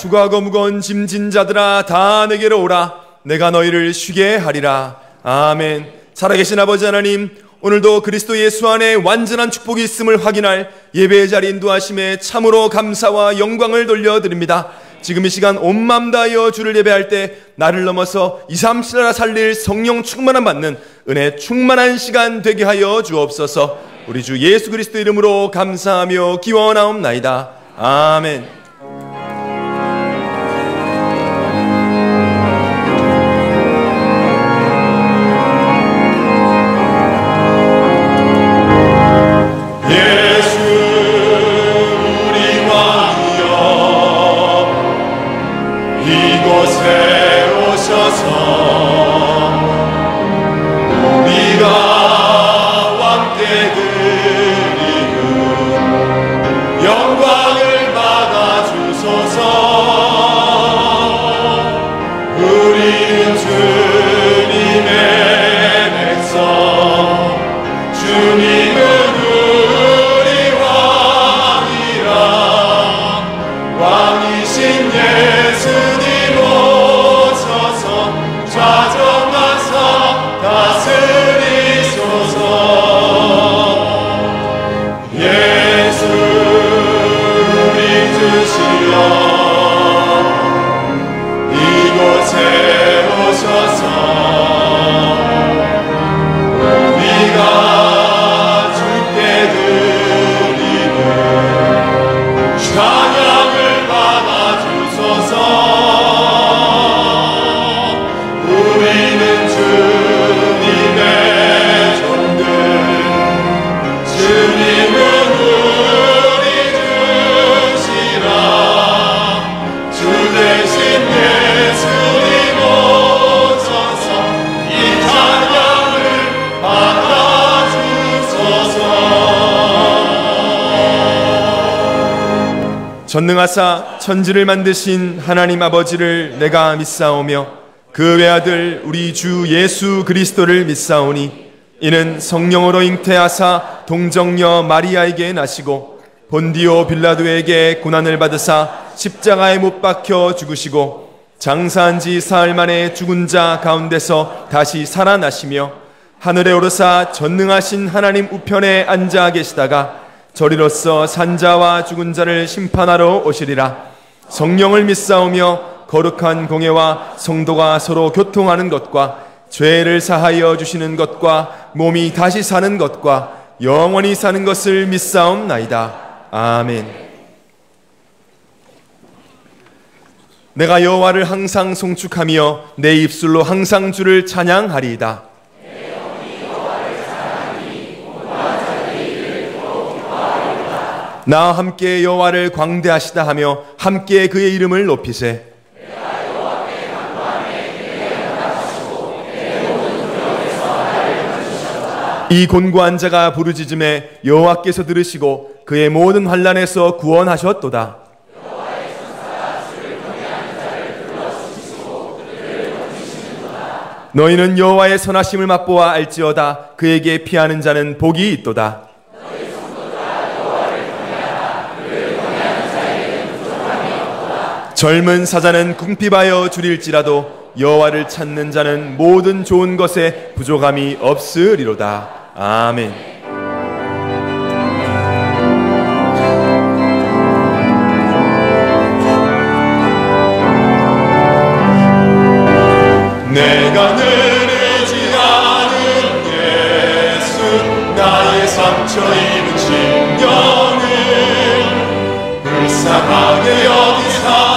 수고하고 무거운 짐진 자들아 다 내게로 오라. 내가 너희를 쉬게 하리라. 아멘. 살아계신 아버지 하나님, 오늘도 그리스도 예수 안에 완전한 축복이 있음을 확인할 예배의 자리 인도하심에 참으로 감사와 영광을 돌려드립니다. 지금 이 시간 온 맘 다하여 주를 예배할 때 나를 넘어서 2, 3, 7라 살릴 성령 충만함 받는 은혜 충만한 시간 되게 하여 주옵소서. 우리 주 예수 그리스도 이름으로 감사하며 기원하옵나이다. 아멘. 전능하사 천지를 만드신 하나님 아버지를 내가 믿사오며 그 외아들 우리 주 예수 그리스도를 믿사오니 이는 성령으로 잉태하사 동정녀 마리아에게 나시고 본디오 빌라도에게 고난을 받으사 십자가에 못 박혀 죽으시고 장사한 지 사흘 만에 죽은 자 가운데서 다시 살아나시며 하늘에 오르사 전능하신 하나님 우편에 앉아 계시다가 저리로서 산자와 죽은 자를 심판하러 오시리라. 성령을 믿사오며 거룩한 공예와 성도가 서로 교통하는 것과 죄를 사하여 주시는 것과 몸이 다시 사는 것과 영원히 사는 것을 믿사옵나이다. 아멘. 내가 여호와를 항상 송축하며 내 입술로 항상 주를 찬양하리이다. 나와 함께 여호와를 광대하시다 하며 함께 그의 이름을 높이세. 이 곤고한 자가 부르짖음에 여호와께서 들으시고 그의 모든 환난에서 구원하셨도다. 너희는 여호와의 선하심을 맛보아 알지어다. 그에게 피하는 자는 복이 있도다. 젊은 사자는 궁핍하여 줄일지라도 여호와를 찾는 자는 모든 좋은 것에 부족함이 없으리로다. 아멘. 내가 늘 의지하는 예수 나의 상처 입은 심령을 불쌍하게 여기사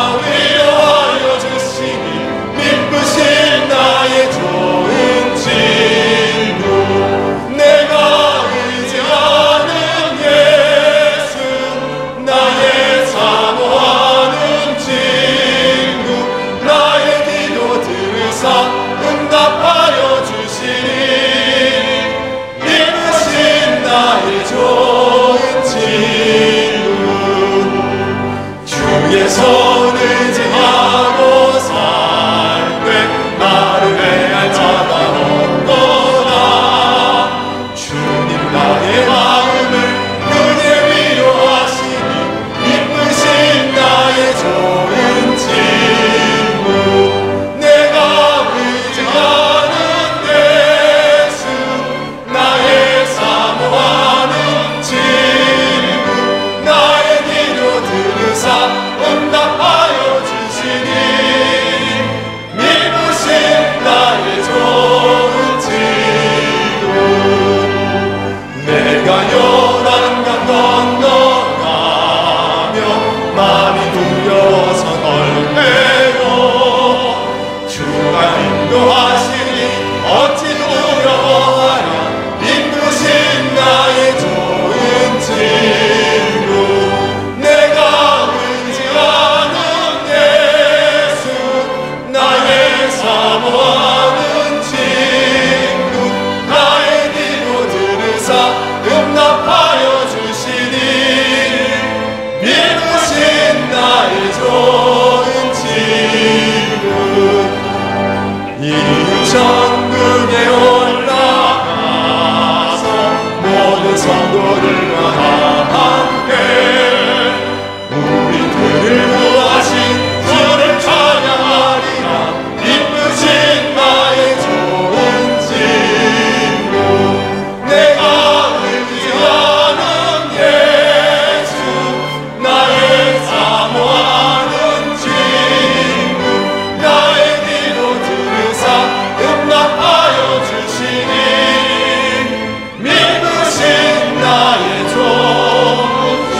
좋은 천국에 올라가서 모든 성도들과 함께 우리들을 구하신 주를 찬양하리라. 기쁘신 나의 좋은 친구, 내가 의지하는 예수, 나의 사모하는 친구, 나의 기도 들으사 응답하여 주시니 믿으신 나의 좋은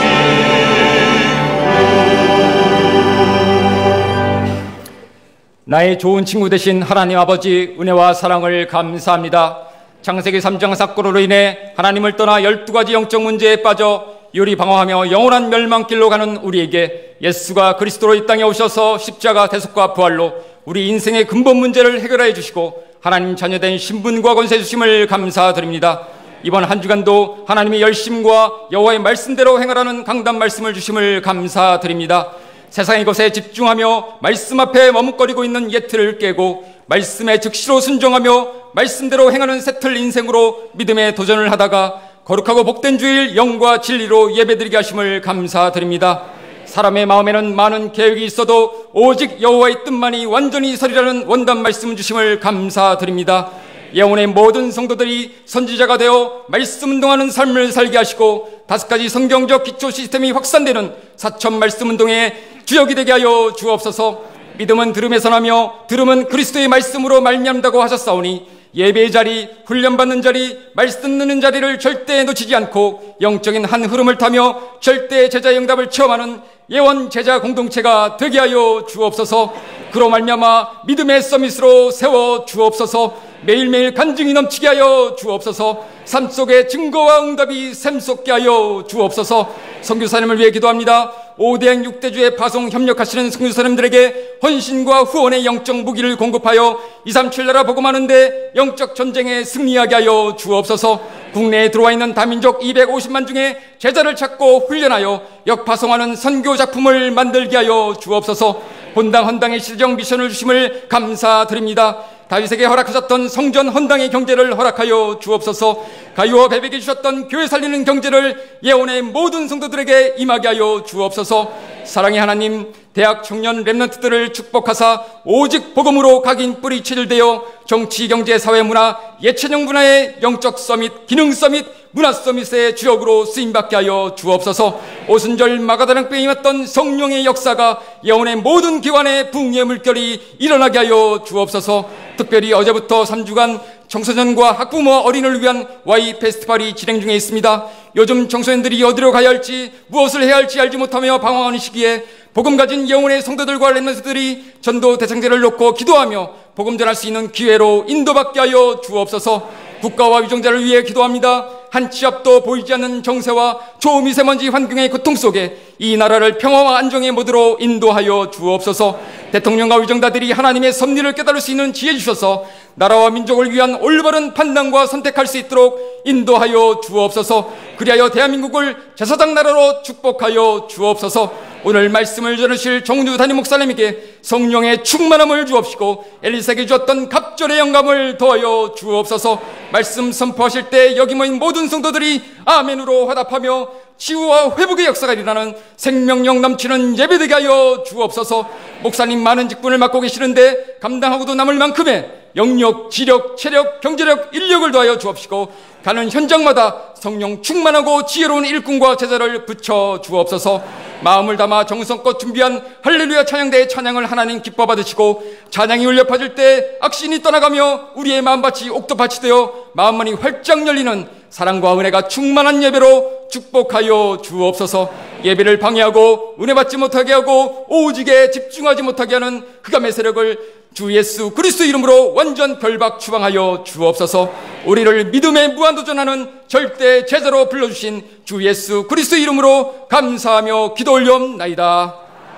나의 좋은 친구 되신 하나님 아버지, 은혜와 사랑을 감사합니다. 창세기 3장 사건으로 인해 하나님을 떠나 12가지 영적 문제에 빠져 요리방황하며 영원한 멸망길로 가는 우리에게 예수가 그리스도로 이 땅에 오셔서 십자가 대속과 부활로 우리 인생의 근본 문제를 해결해 주시고 하나님 자녀된 신분과 권세 주심을 감사드립니다. 이번 한 주간도 하나님의 열심과 여호와의 말씀대로 행하라는 강단 말씀을 주심을 감사드립니다. 세상의 것에 집중하며 말씀 앞에 머뭇거리고 있는 옛틀을 깨고 말씀에 즉시로 순종하며 말씀대로 행하는 새틀 인생으로 믿음의 도전을 하다가 거룩하고 복된 주일 영과 진리로 예배드리게 하심을 감사드립니다. 사람의 마음에는 많은 계획이 있어도 오직 여호와의 뜻만이 완전히 서리라는 원단 말씀 주심을 감사드립니다. 영혼의 모든 성도들이 선지자가 되어 말씀 운동하는 삶을 살게 하시고 5가지 성경적 기초 시스템이 확산되는 사천 말씀 운동의 주역이 되게 하여 주옵소서. 믿음은 들음에서 나며 들음은 그리스도의 말씀으로 말미암다고 하셨사오니 예배의 자리, 훈련받는 자리, 말씀 듣는 자리를 절대 놓치지 않고 영적인 한 흐름을 타며 절대 제자의 응답을 체험하는 예원 제자 공동체가 되게 하여 주옵소서. 그로 말미암아 믿음의 서밋으로 세워 주옵소서. 매일매일 간증이 넘치게 하여 주옵소서. 삶 속에 증거와 응답이 샘솟게 하여 주옵소서. 선교사님을 위해 기도합니다. 5대행 6대주에 파송 협력하시는 선교사님들에게 헌신과 후원의 영적 무기를 공급하여 237 나라 복음하는데 영적 전쟁에 승리하게 하여 주옵소서. 국내에 들어와 있는 다민족 250만 중에 제자를 찾고 훈련하여 역파송하는 선교 작품을 만들게 하여 주옵소서. 본당 헌당의 실정 미션을 주심을 감사드립니다. 다윗에게 허락하셨던 성전 헌당의 경제를 허락하여 주옵소서. 가요와 베백에 주셨던 교회 살리는 경제를 예언의 모든 성도들에게 임하게 하여 주옵소서. 사랑의 하나님, 대학 청년 렘넌트들을 축복하사 오직 복음으로 각인 뿌리 체질되어 정치, 경제, 사회, 문화, 예체능 분야의 영적 서밋, 기능 서밋, 문화 서밋의 주역으로 쓰임받게 하여 주옵소서. 오순절 마가다락배에 임했던 성령의 역사가 예언의 모든 기관의 붕의 물결이 일어나게 하여 주옵소서. 특별히 어제부터 3주간 청소년과 학부모 어린이를 위한 Y 페스티벌이 진행 중에 있습니다. 요즘 청소년들이 어디로 가야 할지 무엇을 해야 할지 알지 못하며 방황하는 시기에 복음 가진 영혼의 성도들과 렘넌트들이 전도 대상자를 놓고 기도하며 복음 전할 수 있는 기회로 인도받게 하여 주옵소서. 국가와 위정자를 위해 기도합니다. 한 치 앞도 보이지 않는 정세와 초미세먼지 환경의 고통 속에 이 나라를 평화와 안정의 모드로 인도하여 주옵소서. 대통령과 위정자들이 하나님의 섭리를 깨달을 수 있는 지혜 주셔서 나라와 민족을 위한 올바른 판단과 선택할 수 있도록 인도하여 주옵소서. 그리하여 대한민국을 제사장 나라로 축복하여 주옵소서. 오늘 말씀을 전하실 정주 담임 목사님에게 성령의 충만함을 주옵시고 엘리사에게 주었던 갑절의 영감을 더하여 주옵소서. 말씀 선포하실 때 여기 모인 모든 성도들이 아멘으로 화답하며 치유와 회복의 역사가 일어나는 생명력 넘치는 예배되게 하여 주옵소서. 목사님 많은 직분을 맡고 계시는데 감당하고도 남을 만큼의 영역, 지력, 체력, 경제력, 인력을 더하여 주옵시고 가는 현장마다 성령 충만하고 지혜로운 일꾼과 제자를 붙여 주옵소서. 마음을 담아 정성껏 준비한 할렐루야 찬양대의 찬양을 하나님 기뻐 받으시고 찬양이 울려 퍼질 때 악신이 떠나가며 우리의 마음밭이 옥토밭이 되어 마음만이 활짝 열리는 사랑과 은혜가 충만한 예배로 축복하여 주옵소서. 예배를 방해하고 은혜 받지 못하게 하고 오직에 집중하지 못하게 하는 흑암의 세력을 주 예수 그리스도 이름으로 완전 결박 추방하여 주옵소서. 우리를 믿음에 무한도전하는 절대 제자로 불러주신 주 예수 그리스도 이름으로 감사하며 기도 올려옵나이다.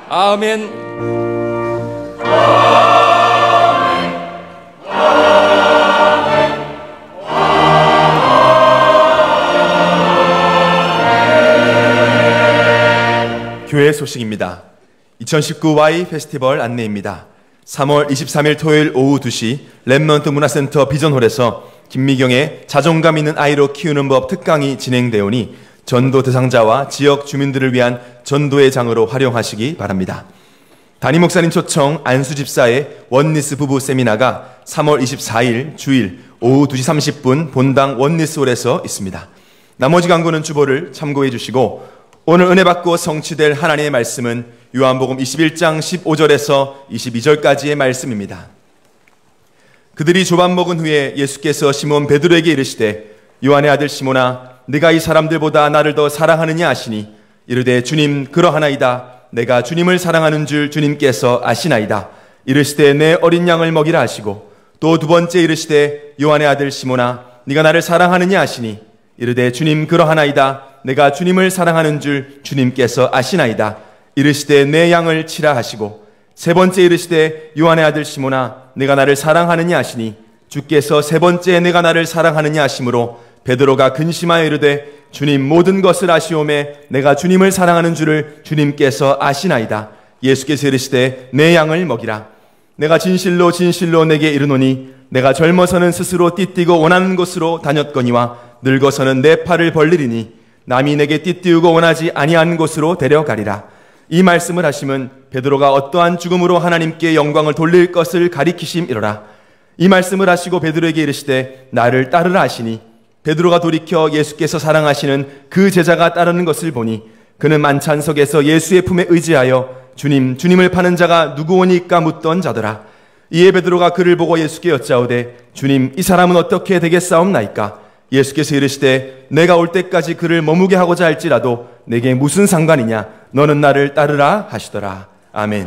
아멘. 교회 소식입니다. 2019 Y 페스티벌 안내입니다. 3월 23일 토요일 오후 2시 랩먼트 문화센터 비전홀에서 김미경의 자존감 있는 아이로 키우는 법 특강이 진행되오니 전도 대상자와 지역 주민들을 위한 전도의 장으로 활용하시기 바랍니다. 담임 목사님 초청 안수 집사의 원리스 부부 세미나가 3월 24일 주일 오후 2시 30분 본당 원리스홀에서 있습니다. 나머지 광고는 주보를 참고해 주시고 오늘 은혜 받고 성취될 하나님의 말씀은 요한복음 21장 15절에서 22절까지의 말씀입니다. 그들이 조밥 먹은 후에 예수께서 시몬 베드로에게 이르시되 요한의 아들 시몬아 네가 이 사람들보다 나를 더 사랑하느냐 하시니 이르되 주님 그러하나이다. 내가 주님을 사랑하는 줄 주님께서 아시나이다. 이르시되 내 어린 양을 먹이라 하시고 또 두 번째 이르시되 요한의 아들 시몬아 네가 나를 사랑하느냐 하시니 이르되 주님 그러하나이다. 내가 주님을 사랑하는 줄 주님께서 아시나이다. 이르시되 내 양을 치라 하시고 세 번째 이르시되 요한의 아들 시몬아 내가 나를 사랑하느냐 하시니 주께서 세 번째 내가 나를 사랑하느냐 하심으로 베드로가 근심하여 이르되 주님 모든 것을 아시오매 내가 주님을 사랑하는 줄을 주님께서 아시나이다. 예수께서 이르시되 내 양을 먹이라. 내가 진실로 진실로 내게 이르노니 내가 젊어서는 스스로 띠띠고 원하는 곳으로 다녔거니와 늙어서는 내 팔을 벌리리니 남이 내게 띠띠우고 원하지 아니한 곳으로 데려가리라. 이 말씀을 하심은 베드로가 어떠한 죽음으로 하나님께 영광을 돌릴 것을 가리키심이로라. 이 말씀을 하시고 베드로에게 이르시되 나를 따르라 하시니 베드로가 돌이켜 예수께서 사랑하시는 그 제자가 따르는 것을 보니 그는 만찬석에서 예수의 품에 의지하여 주님, 주님을 파는 자가 누구오니까 묻던 자더라. 이에 베드로가 그를 보고 예수께 여짜오되 주님, 이 사람은 어떻게 되겠사옵나이까? 예수께서 이르시되 내가 올 때까지 그를 머무게 하고자 할지라도 내게 무슨 상관이냐? 너는 나를 따르라 하시더라. 아멘.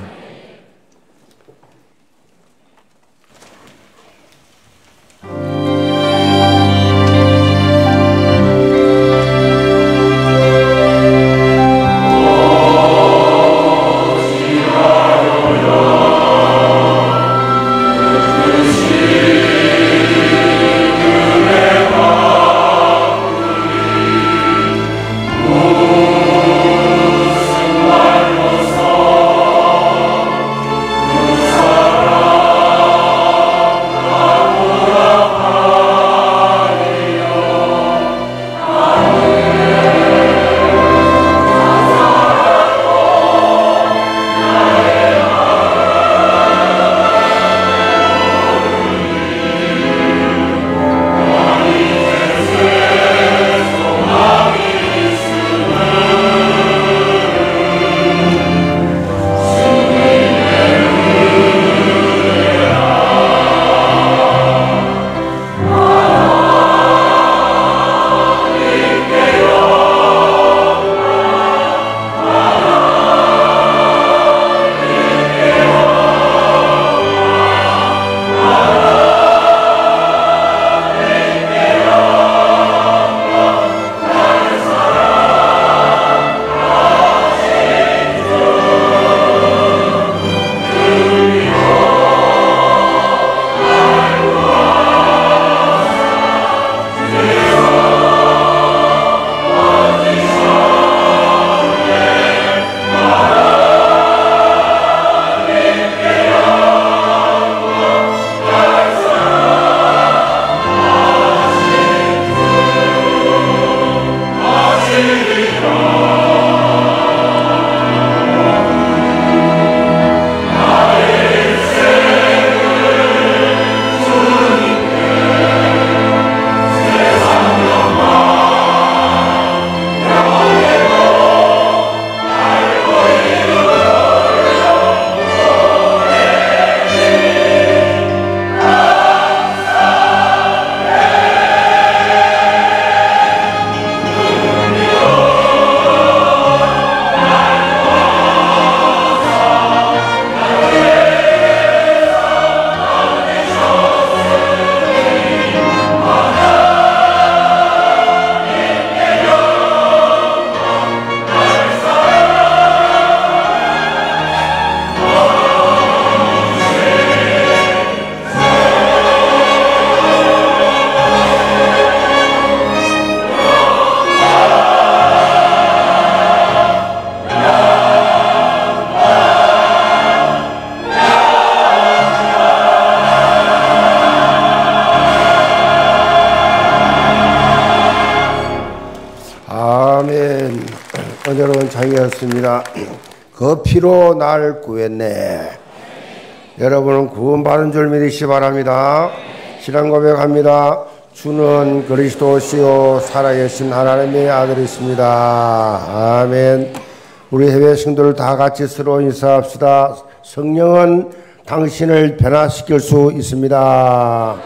수고하셨습니다. 그 피로 날 구했네. 여러분은 구원받은 줄 믿으시기 바랍니다. 신앙 고백합니다. 주는 그리스도시요 살아계신 하나님의 아들이십니다. 아멘. 우리 해외 성도들 다 같이 서로 인사합시다. 성령은 당신을 변화시킬 수 있습니다.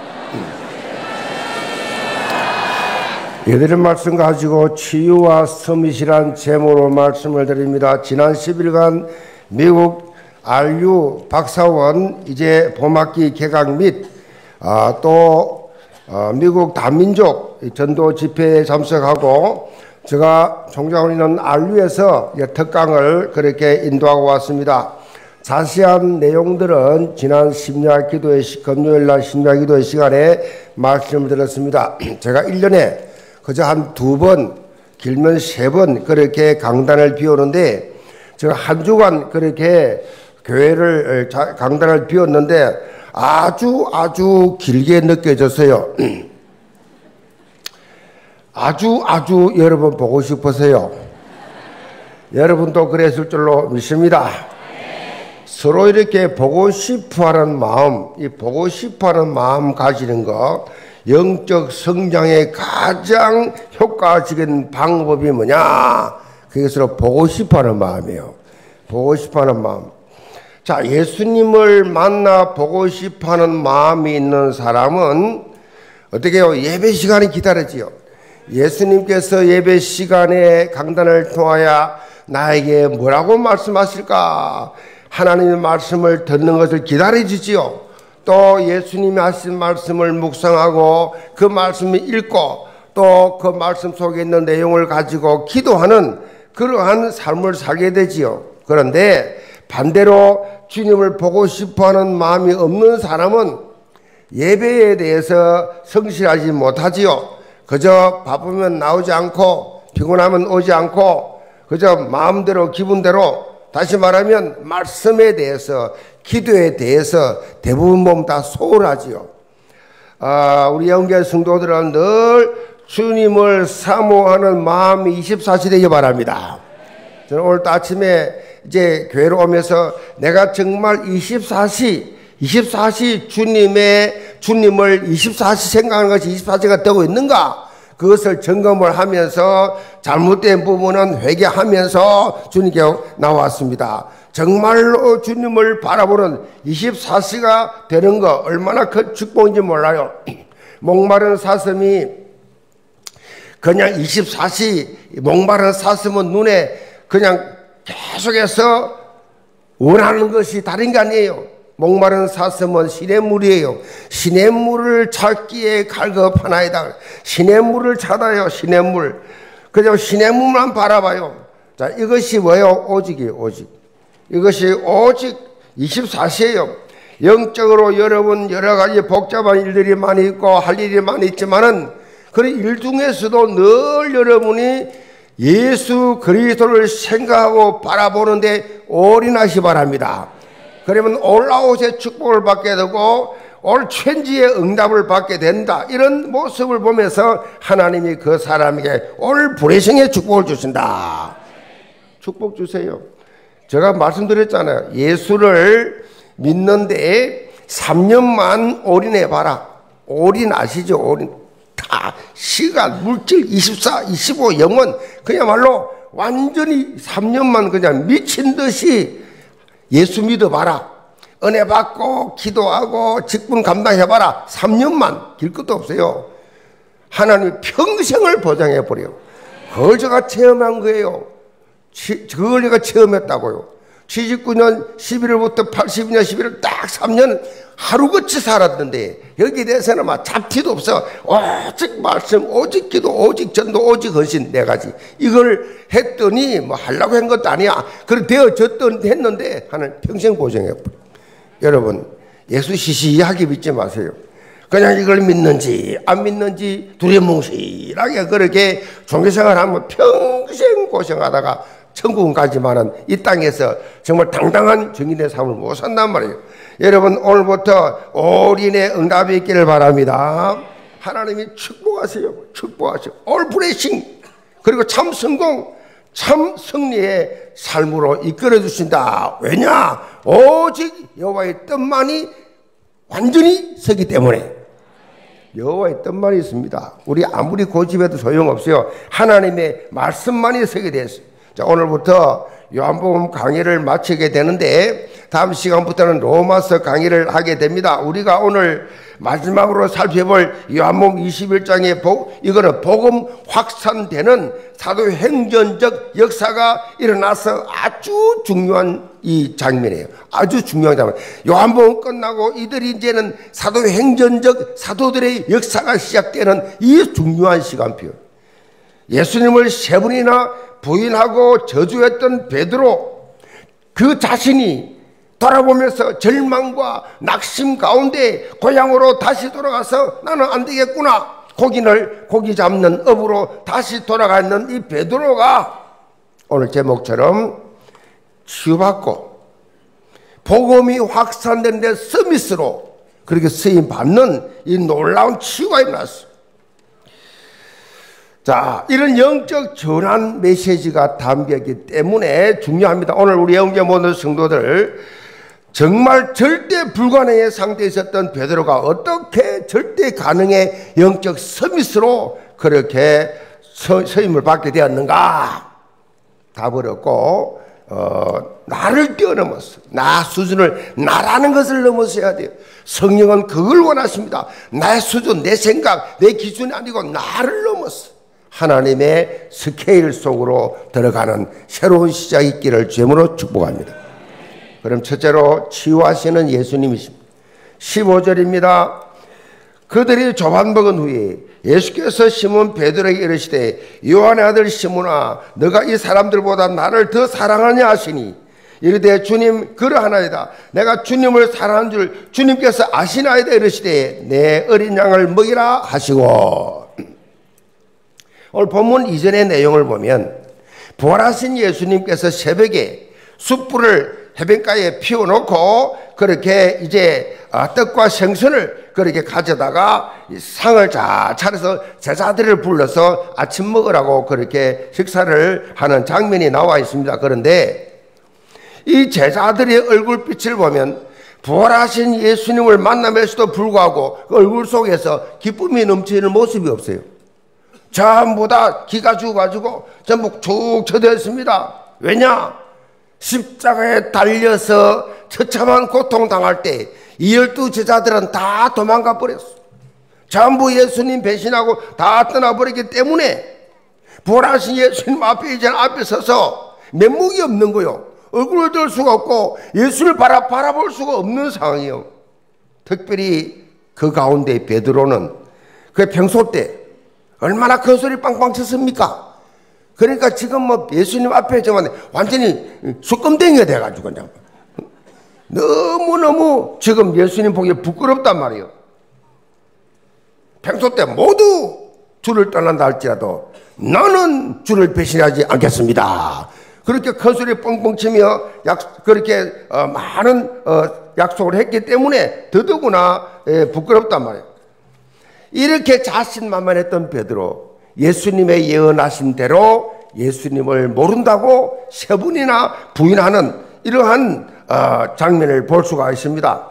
예들의 말씀 가지고 치유와 서밋이란 제목으로 말씀을 드립니다. 지난 10일간 미국 RU 박사원 이제 봄학기 개강 및 또 미국 다민족 전도 집회에 참석하고 제가 종장하고 있는 RU에서 특강을 그렇게 인도하고 왔습니다. 자세한 내용들은 지난 금요일날 심야기도의 시간에 말씀을 드렸습니다. 제가 1년에 그저 한 2번, 길면 3번 그렇게 강단을 비우는데 제가 한 주간 그렇게 강단을 비웠는데 아주 길게 느껴졌어요. 아주 여러분 보고 싶으세요. 여러분도 그랬을 줄로 믿습니다. 서로 이렇게 보고 싶어하는 마음, 이 보고 싶어하는 마음 가지는 거, 영적 성장의 가장 효과적인 방법이 뭐냐? 그게 서로 보고 싶어하는 마음이에요. 보고 싶어하는 마음. 자, 예수님을 만나 보고 싶어하는 마음이 있는 사람은 어떻게 해요? 예배 시간이 기다려지요. 예수님께서 예배 시간에 강단을 통하여 나에게 뭐라고 말씀하실까? 하나님의 말씀을 듣는 것을 기다려주지요. 또 예수님이 하신 말씀을 묵상하고 그 말씀을 읽고 또 그 말씀 속에 있는 내용을 가지고 기도하는 그러한 삶을 살게 되지요. 그런데 반대로 주님을 보고 싶어하는 마음이 없는 사람은 예배에 대해서 성실하지 못하지요. 그저 바쁘면 나오지 않고 피곤하면 오지 않고 그저 마음대로 기분대로, 다시 말하면 말씀에 대해서, 기도에 대해서 대부분 보면 다 소홀하지요. 우리 영계 성도들은 늘 주님을 사모하는 마음이 24시 되기 바랍니다. 저는 오늘 아침에 이제 교회로 오면서 내가 정말 24시 주님을 24시 생각하는 것이 24시가 되고 있는가? 그것을 점검을 하면서 잘못된 부분은 회개하면서 주님께 나왔습니다. 정말로 주님을 바라보는 24시가 되는 거 얼마나 큰 축복인지 몰라요. 목마른 사슴이 그냥 24시 목마른 사슴은 눈에 그냥 계속해서 원하는 것이 다른 게 아니에요. 목마른 사슴은 시냇물이에요. 시냇물을 찾기에 갈급하나이다. 시냇물을 찾아요. 시냇물. 그냥 시냇물만 바라봐요. 자, 이것이 뭐예요? 오직이에요. 오직. 이것이 오직 24시예요. 영적으로 여러분 여러 가지 복잡한 일들이 많이 있고 할 일이 많이 있지만은 그 일 중에서도 늘 여러분이 예수 그리스도를 생각하고 바라보는데 올인하시 바랍니다. 그러면 올라오세 축복을 받게 되고 올 천지의 응답을 받게 된다. 이런 모습을 보면서 하나님이 그 사람에게 올 불의성의 축복을 주신다. 축복 주세요. 제가 말씀드렸잖아요. 예수를 믿는데 3년만 올인해봐라. 올인 아시죠? 올인. 다 시간, 물질, 24, 25, 영원 그야말로 완전히 3년만 그냥 미친 듯이 예수 믿어봐라. 은혜 받고 기도하고 직분 감당해봐라. 3년만 길 것도 없어요. 하나님이 평생을 보장해버려요. 그걸 제가 체험한 거예요. 그걸 제가 체험했다고요. 79년 11월부터 82년 11월 딱 3년 하루같이 살았는데 여기에 대해서는 막 잡티도 없어. 오직 말씀, 오직 기도, 오직 전도, 오직 헌신 4가지. 이걸 했더니 뭐 하려고 한 것도 아니야. 그래 되어졌던 했는데 하나님 평생 보정해버려. 여러분 예수 시시하게 믿지 마세요. 그냥 이걸 믿는지 안 믿는지 두려뭉실하게 그렇게 종교생활하면 평생 고생하다가 천국은 가지만은 이 땅에서 정말 당당한 정인의 삶을 못 산단 말이에요. 여러분 오늘부터 올인의 응답이 있기를 바랍니다. 하나님이 축복하세요. 축복하세요. 올 블레싱. 그리고 참 성공. 참 승리의 삶으로 이끌어 주신다. 왜냐? 오직 여호와의 뜻만이 완전히 서기 때문에. 여호와의 뜻만이 있습니다. 우리 아무리 고집해도 소용없어요. 하나님의 말씀만이 서게 됐어요. 자, 오늘부터 요한복음 강의를 마치게 되는데 다음 시간부터는 로마서 강의를 하게 됩니다. 우리가 오늘 마지막으로 살펴볼 요한복음 21장의 이거는 복음 확산되는 사도행전적 역사가 일어나서 아주 중요한 이 장면이에요. 아주 중요한 장면. 요한복음 끝나고 이들이 이제는 사도행전적 사도들의 역사가 시작되는 이 중요한 시간표. 예수님을 3번이나 부인하고 저주했던 베드로, 그 자신이 돌아보면서 절망과 낙심 가운데 고향으로 다시 돌아가서 나는 안 되겠구나, 고기 잡는 업으로 다시 돌아가는 이 베드로가 오늘 제목처럼 치유받고 복음이 확산되는데 서밋으로 그렇게 쓰임받는 이 놀라운 치유가 일어났어요. 자, 이런 영적 전환 메시지가 담겨있기 때문에 중요합니다. 오늘 우리 영계 모든 성도들, 정말 절대 불가능의 상태에 있었던 베드로가 어떻게 절대 가능의 영적 서밋으로 그렇게 서임을 받게 되었는가? 답을 얻고 나를 뛰어넘었어. 나 수준을, 나라는 것을 넘어서야 돼요. 성령은 그걸 원하십니다. 나의 수준, 내 생각, 내 기준이 아니고 나를 넘었어. 하나님의 스케일 속으로 들어가는 새로운 시작이 있기를 주님으로 축복합니다. 그럼 첫째로 치유하시는 예수님이십니다. 15절입니다. 그들이 조반 먹은 후에 예수께서 시몬 베드로에게 이르시되 요한의 아들 시몬아, 너가 이 사람들보다 나를 더 사랑하냐 하시니 이르되 주님 그러하나이다. 내가 주님을 사랑하는 줄 주님께서 아시나이다. 이르시되 내 어린 양을 먹이라 하시고. 오늘 본문 이전의 내용을 보면 부활하신 예수님께서 새벽에 숯불을 해변가에 피워놓고 그렇게 이제 떡과 생선을 그렇게 가져다가 상을 잘 차려서 제자들을 불러서 아침 먹으라고 그렇게 식사를 하는 장면이 나와 있습니다. 그런데 이 제자들의 얼굴빛을 보면 부활하신 예수님을 만남에서도 불구하고 그 얼굴 속에서 기쁨이 넘치는 모습이 없어요. 전부 다 기가 죽어가지고 전부 축 처져 있습니다. 왜냐? 십자가에 달려서 처참한 고통당할 때 이 12제자들은 다 도망가 버렸어. 전부 예수님 배신하고 다 떠나버렸기 때문에 부활하신 예수님 앞에 이제 앞에 서서 면목이 없는 거요. 얼굴을 들 수가 없고 예수를 바라볼 수가 없는 상황이요. 특별히 그 가운데 베드로는 그 평소 때 얼마나 큰 소리 빵빵 쳤습니까? 그러니까 지금 뭐 예수님 앞에 정말 완전히 수검댕이가 돼가지고 그냥 너무너무 지금 예수님 보기에 부끄럽단 말이에요. 평소 때 모두 주를 떠난다 할지라도 나는 주를 배신하지 않겠습니다. 그렇게 큰 소리 뻥뻥 치며 그렇게 많은 약속을 했기 때문에 더더구나 부끄럽단 말이에요. 이렇게 자신만만했던 베드로, 예수님의 예언하신 대로 예수님을 모른다고 3번이나 부인하는 이러한 장면을 볼 수가 있습니다.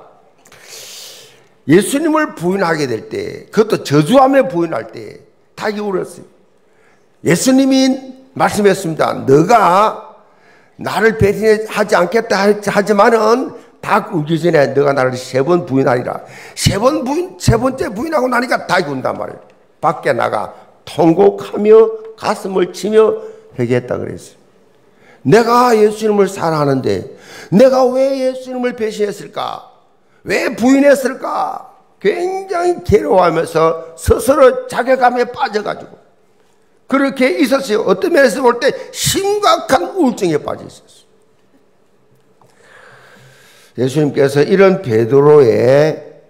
예수님을 부인하게 될 때, 그것도 저주하며 부인할 때 닭이 울었어요. 예수님이 말씀했습니다. 너가 나를 배신하지 않겠다 하지만은 닭 울기 전에 너가 나를 3번 부인하리라. 세 번째 부인하고 나니까 닭이 운단 말이에요. 밖에 나가 통곡하며 가슴을 치며 회개했다 그랬어요. 내가 예수님을 사랑하는데 내가 왜 예수님을 배신했을까? 왜 부인했을까? 굉장히 괴로워하면서 스스로 자괴감에 빠져가지고 그렇게 있었어요. 어떤 면에서 볼 때 심각한 우울증에 빠져 있었어요. 예수님께서 이런 베드로에게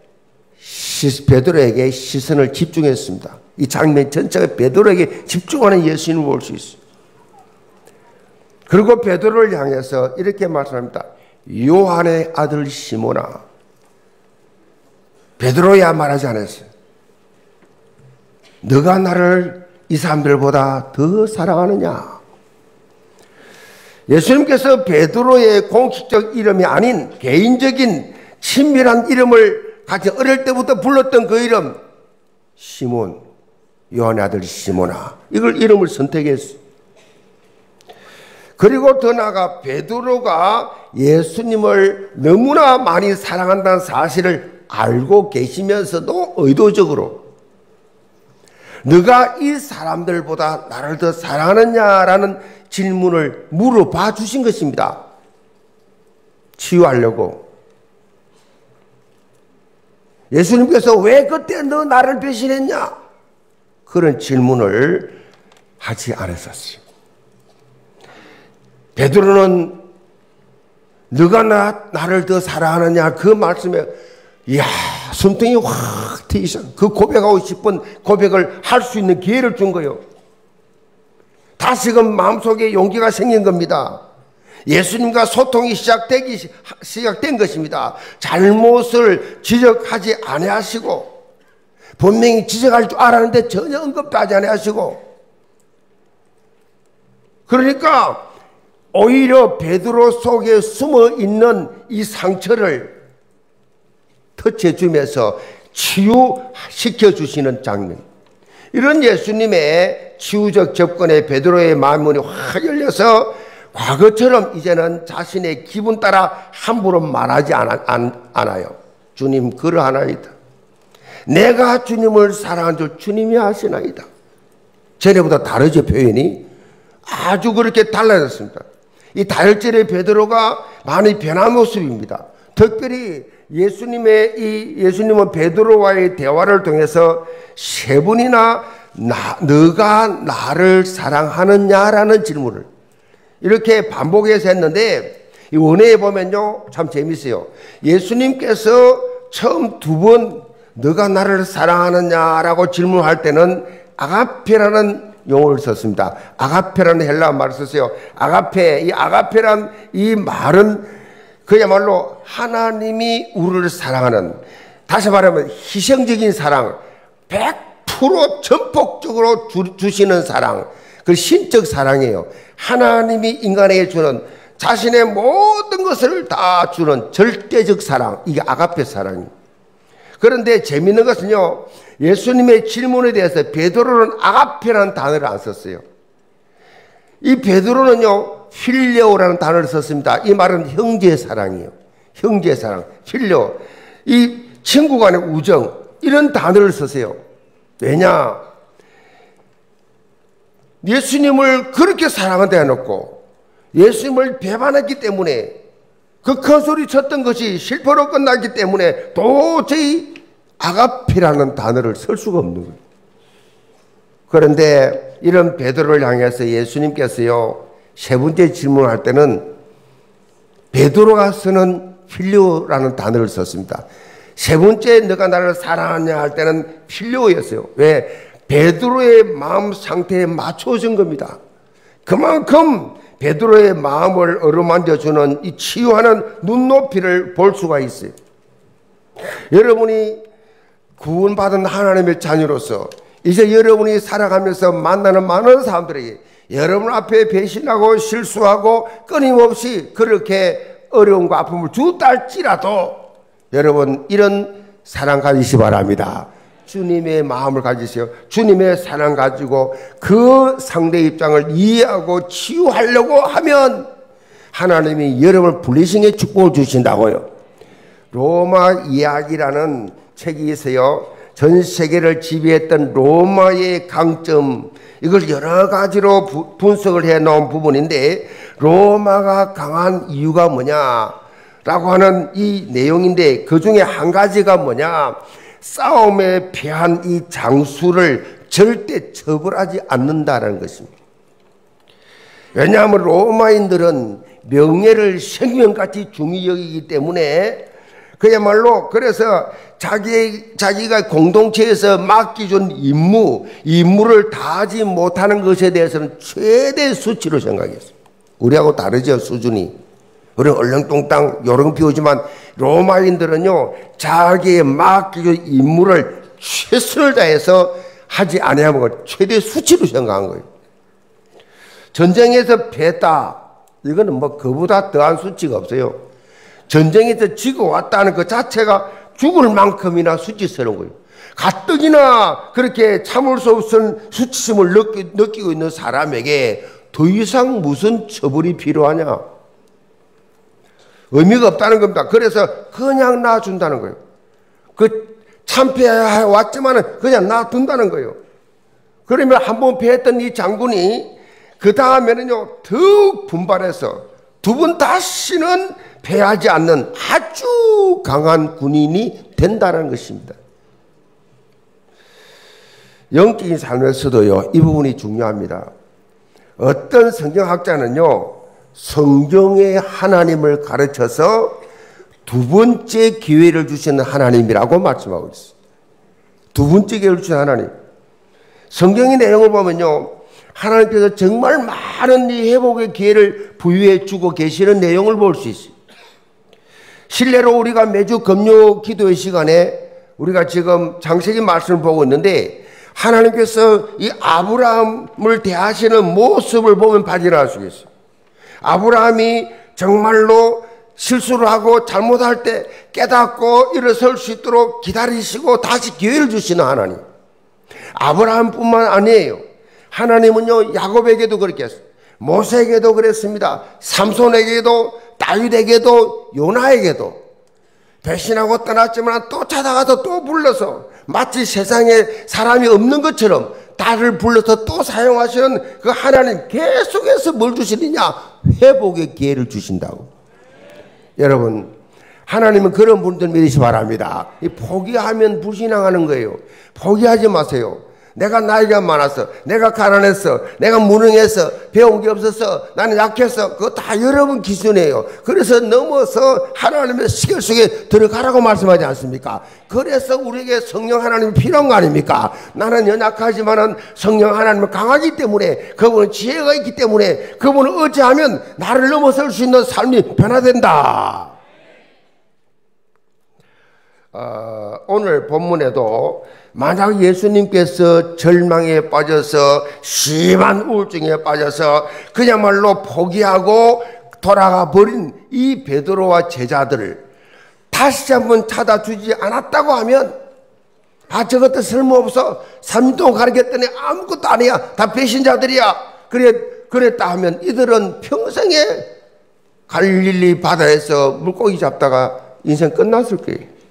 시선을 집중했습니다. 이 장면 전체가 베드로에게 집중하는 예수님을 볼 수 있어요. 그리고 베드로를 향해서 이렇게 말씀합니다. 요한의 아들 시몬아. 베드로야 말하지 않았어요. 너가 나를 이 사람들보다 더 사랑하느냐? 예수님께서 베드로의 공식적 이름이 아닌 개인적인 친밀한 이름을 가진 어릴 때부터 불렀던 그 이름, 시몬, 요한의 아들 시몬아, 이걸 이름을 선택했어요. 그리고 더 나아가 베드로가 예수님을 너무나 많이 사랑한다는 사실을 알고 계시면서도 의도적으로 너가 이 사람들보다 나를 더 사랑하느냐라는 질문을 물어봐 주신 것입니다. 치유하려고. 예수님께서 왜 그때 너 나를 배신했냐? 그런 질문을 하지 않았었어요. 베드로는 너가 나를 더 사랑하느냐 그 말씀에 이야 숨통이 확 트이셔. 그 고백하고 싶은 고백을 할 수 있는 기회를 준 거예요. 다시금 마음속에 용기가 생긴 겁니다. 예수님과 소통이 시작된 것입니다. 잘못을 지적하지 아니하시고 분명히 지적할 줄 알았는데 전혀 언급하지 아니하시고, 그러니까 오히려 베드로 속에 숨어 있는 이 상처를 터치해 주면서 치유시켜 주시는 장면. 이런 예수님의 치유적 접근에 베드로의 마음문이 확 열려서 과거처럼 이제는 자신의 기분 따라 함부로 말하지 않아요. 주님 그러하나이다. 내가 주님을 사랑한 줄 주님이 아시나이다. 전에보다 다르죠, 표현이. 아주 그렇게 달라졌습니다. 이 다혈질의 베드로가 많이 변한 모습입니다. 특별히 예수님은 베드로와의 대화를 통해서 세 번이나 너가 나를 사랑하느냐라는 질문을 이렇게 반복해서 했는데, 이 원어에 보면요 참 재밌어요. 예수님께서 처음 두 번 너가 나를 사랑하느냐라고 질문할 때는 아가페라는 용어를 썼습니다. 아가페라는 헬라어 말을 썼어요. 아가페, 이 아가페란 이 말은 그야말로 하나님이 우리를 사랑하는, 다시 말하면 희생적인 사랑, 100% 전폭적으로 주시는 사랑, 그 신적 사랑이에요. 하나님이 인간에게 주는 자신의 모든 것을 다 주는 절대적 사랑, 이게 아가페 사랑입니다. 그런데 재미있는 것은요, 예수님의 질문에 대해서 베드로는 아가페라는 단어를 안 썼어요. 이 베드로는요 필레오라는 단어를 썼습니다. 이 말은 형제 사랑이에요. 형제 사랑, 필레오, 이 친구 간의 우정, 이런 단어를 쓰세요. 왜냐? 예수님을 그렇게 사랑한다 해놓고 예수님을 배반했기 때문에, 그 큰 소리 쳤던 것이 실패로 끝났기 때문에 도저히 아가페라는 단어를 쓸 수가 없는 거예요. 그런데 이런 베드로를 향해서 예수님께서요 세 번째 질문할 때는 베드로가 쓰는 필요라는 단어를 썼습니다. 세 번째 너가 나를 사랑하냐 할 때는 필요였어요. 왜? 베드로의 마음 상태에 맞춰진 겁니다. 그만큼 베드로의 마음을 어루만져주는 이 치유하는 눈높이를 볼 수가 있어요. 여러분이 구원받은 하나님의 자녀로서 이제 여러분이 살아가면서 만나는 많은 사람들에게 여러분 앞에 배신하고 실수하고 끊임없이 그렇게 어려움과 아픔을 주다 할지라도 여러분 이런 사랑 가지시 바랍니다. 주님의 마음을 가지세요. 주님의 사랑 가지고 그 상대 입장을 이해하고 치유하려고 하면 하나님이 여러분을 블레싱의 축복을 주신다고요. 로마 이야기라는 책이 있어요. 전 세계를 지배했던 로마의 강점, 이걸 여러 가지로 분석을 해 놓은 부분인데, 로마가 강한 이유가 뭐냐라고 하는 이 내용인데, 그 중에 한 가지가 뭐냐, 싸움에 패한 이 장수를 절대 처벌하지 않는다라는 것입니다. 왜냐하면 로마인들은 명예를 생명같이 중히 여기기 때문에, 그야말로 그래서 자기가 공동체에서 맡겨준 임무를 다하지 못하는 것에 대해서는 최대 수치로 생각했어요. 우리하고 다르죠, 수준이. 우리는 얼렁뚱땅 요령 피우지만 로마인들은요 자기의 맡겨준 임무를 최선을 다해서 하지 아니하면 최대 수치로 생각한 거예요. 전쟁에서 패했다, 이거는 뭐 그보다 더한 수치가 없어요. 전쟁에서 지고 왔다는 그 자체가 죽을 만큼이나 수치스러운 거예요. 가뜩이나 그렇게 참을 수 없는 수치심을 느끼고 있는 사람에게 더 이상 무슨 처벌이 필요하냐? 의미가 없다는 겁니다. 그래서 그냥 놔준다는 거예요. 그 참패해 왔지만은 그냥 놔둔다는 거예요. 그러면 한번 패했던 이 장군이 그 다음에는요, 더욱 분발해서 두 번 다시는 패하지 않는 아주 강한 군인이 된다는 것입니다. 영적인 삶에서도요, 이 부분이 중요합니다. 어떤 성경학자는요, 성경의 하나님을 가르쳐서 두 번째 기회를 주시는 하나님이라고 말씀하고 있어요. 두 번째 기회를 주시는 하나님. 성경의 내용을 보면요, 하나님께서 정말 많은 이 회복의 기회를 부여해 주고 계시는 내용을 볼 수 있어요. 실례로 우리가 매주 금요 기도의 시간에 우리가 지금 창세기 말씀을 보고 있는데, 하나님께서 이 아브라함을 대하시는 모습을 보면 발견할 수 있어요. 아브라함이 정말로 실수를 하고 잘못할 때 깨닫고 일어설 수 있도록 기다리시고 다시 기회를 주시는 하나님. 아브라함뿐만 아니에요. 하나님은요, 야곱에게도 그렇게 했어요. 모세에게도 그랬습니다. 삼손에게도, 다윗에게도, 요나에게도. 배신하고 떠났지만 또 찾아가서 또 불러서 마치 세상에 사람이 없는 것처럼 나를 불러서 또 사용하시는 그 하나님, 계속해서 뭘 주시느냐? 회복의 기회를 주신다고. 여러분, 하나님은 그런 분들 믿으시 바랍니다. 포기하면 불신앙하는 거예요. 포기하지 마세요. 내가 나이가 많아서, 내가 가난했어, 내가 무능해서, 배운 게 없어서, 나는 약해서, 그거 다 여러분 기준이에요. 그래서 넘어서 하나님의 시계 속에 들어가라고 말씀하지 않습니까? 그래서 우리에게 성령 하나님이 필요한 거 아닙니까? 나는 연약하지만은 성령 하나님은 강하기 때문에, 그분은 지혜가 있기 때문에, 그분을 의지하면 나를 넘어설 수 있는 삶이 변화된다. 오늘 본문에도 만약 예수님께서 절망에 빠져서 심한 우울증에 빠져서 그야말로 포기하고 돌아가 버린 이 베드로와 제자들을 다시 한번 찾아주지 않았다고 하면, 저것도 쓸모없어, 3년 동안 가르쳤더니 아무것도 아니야, 다 배신자들이야, 그랬다 하면 이들은 평생에 갈릴리 바다에서 물고기 잡다가 인생 끝났을 거예요.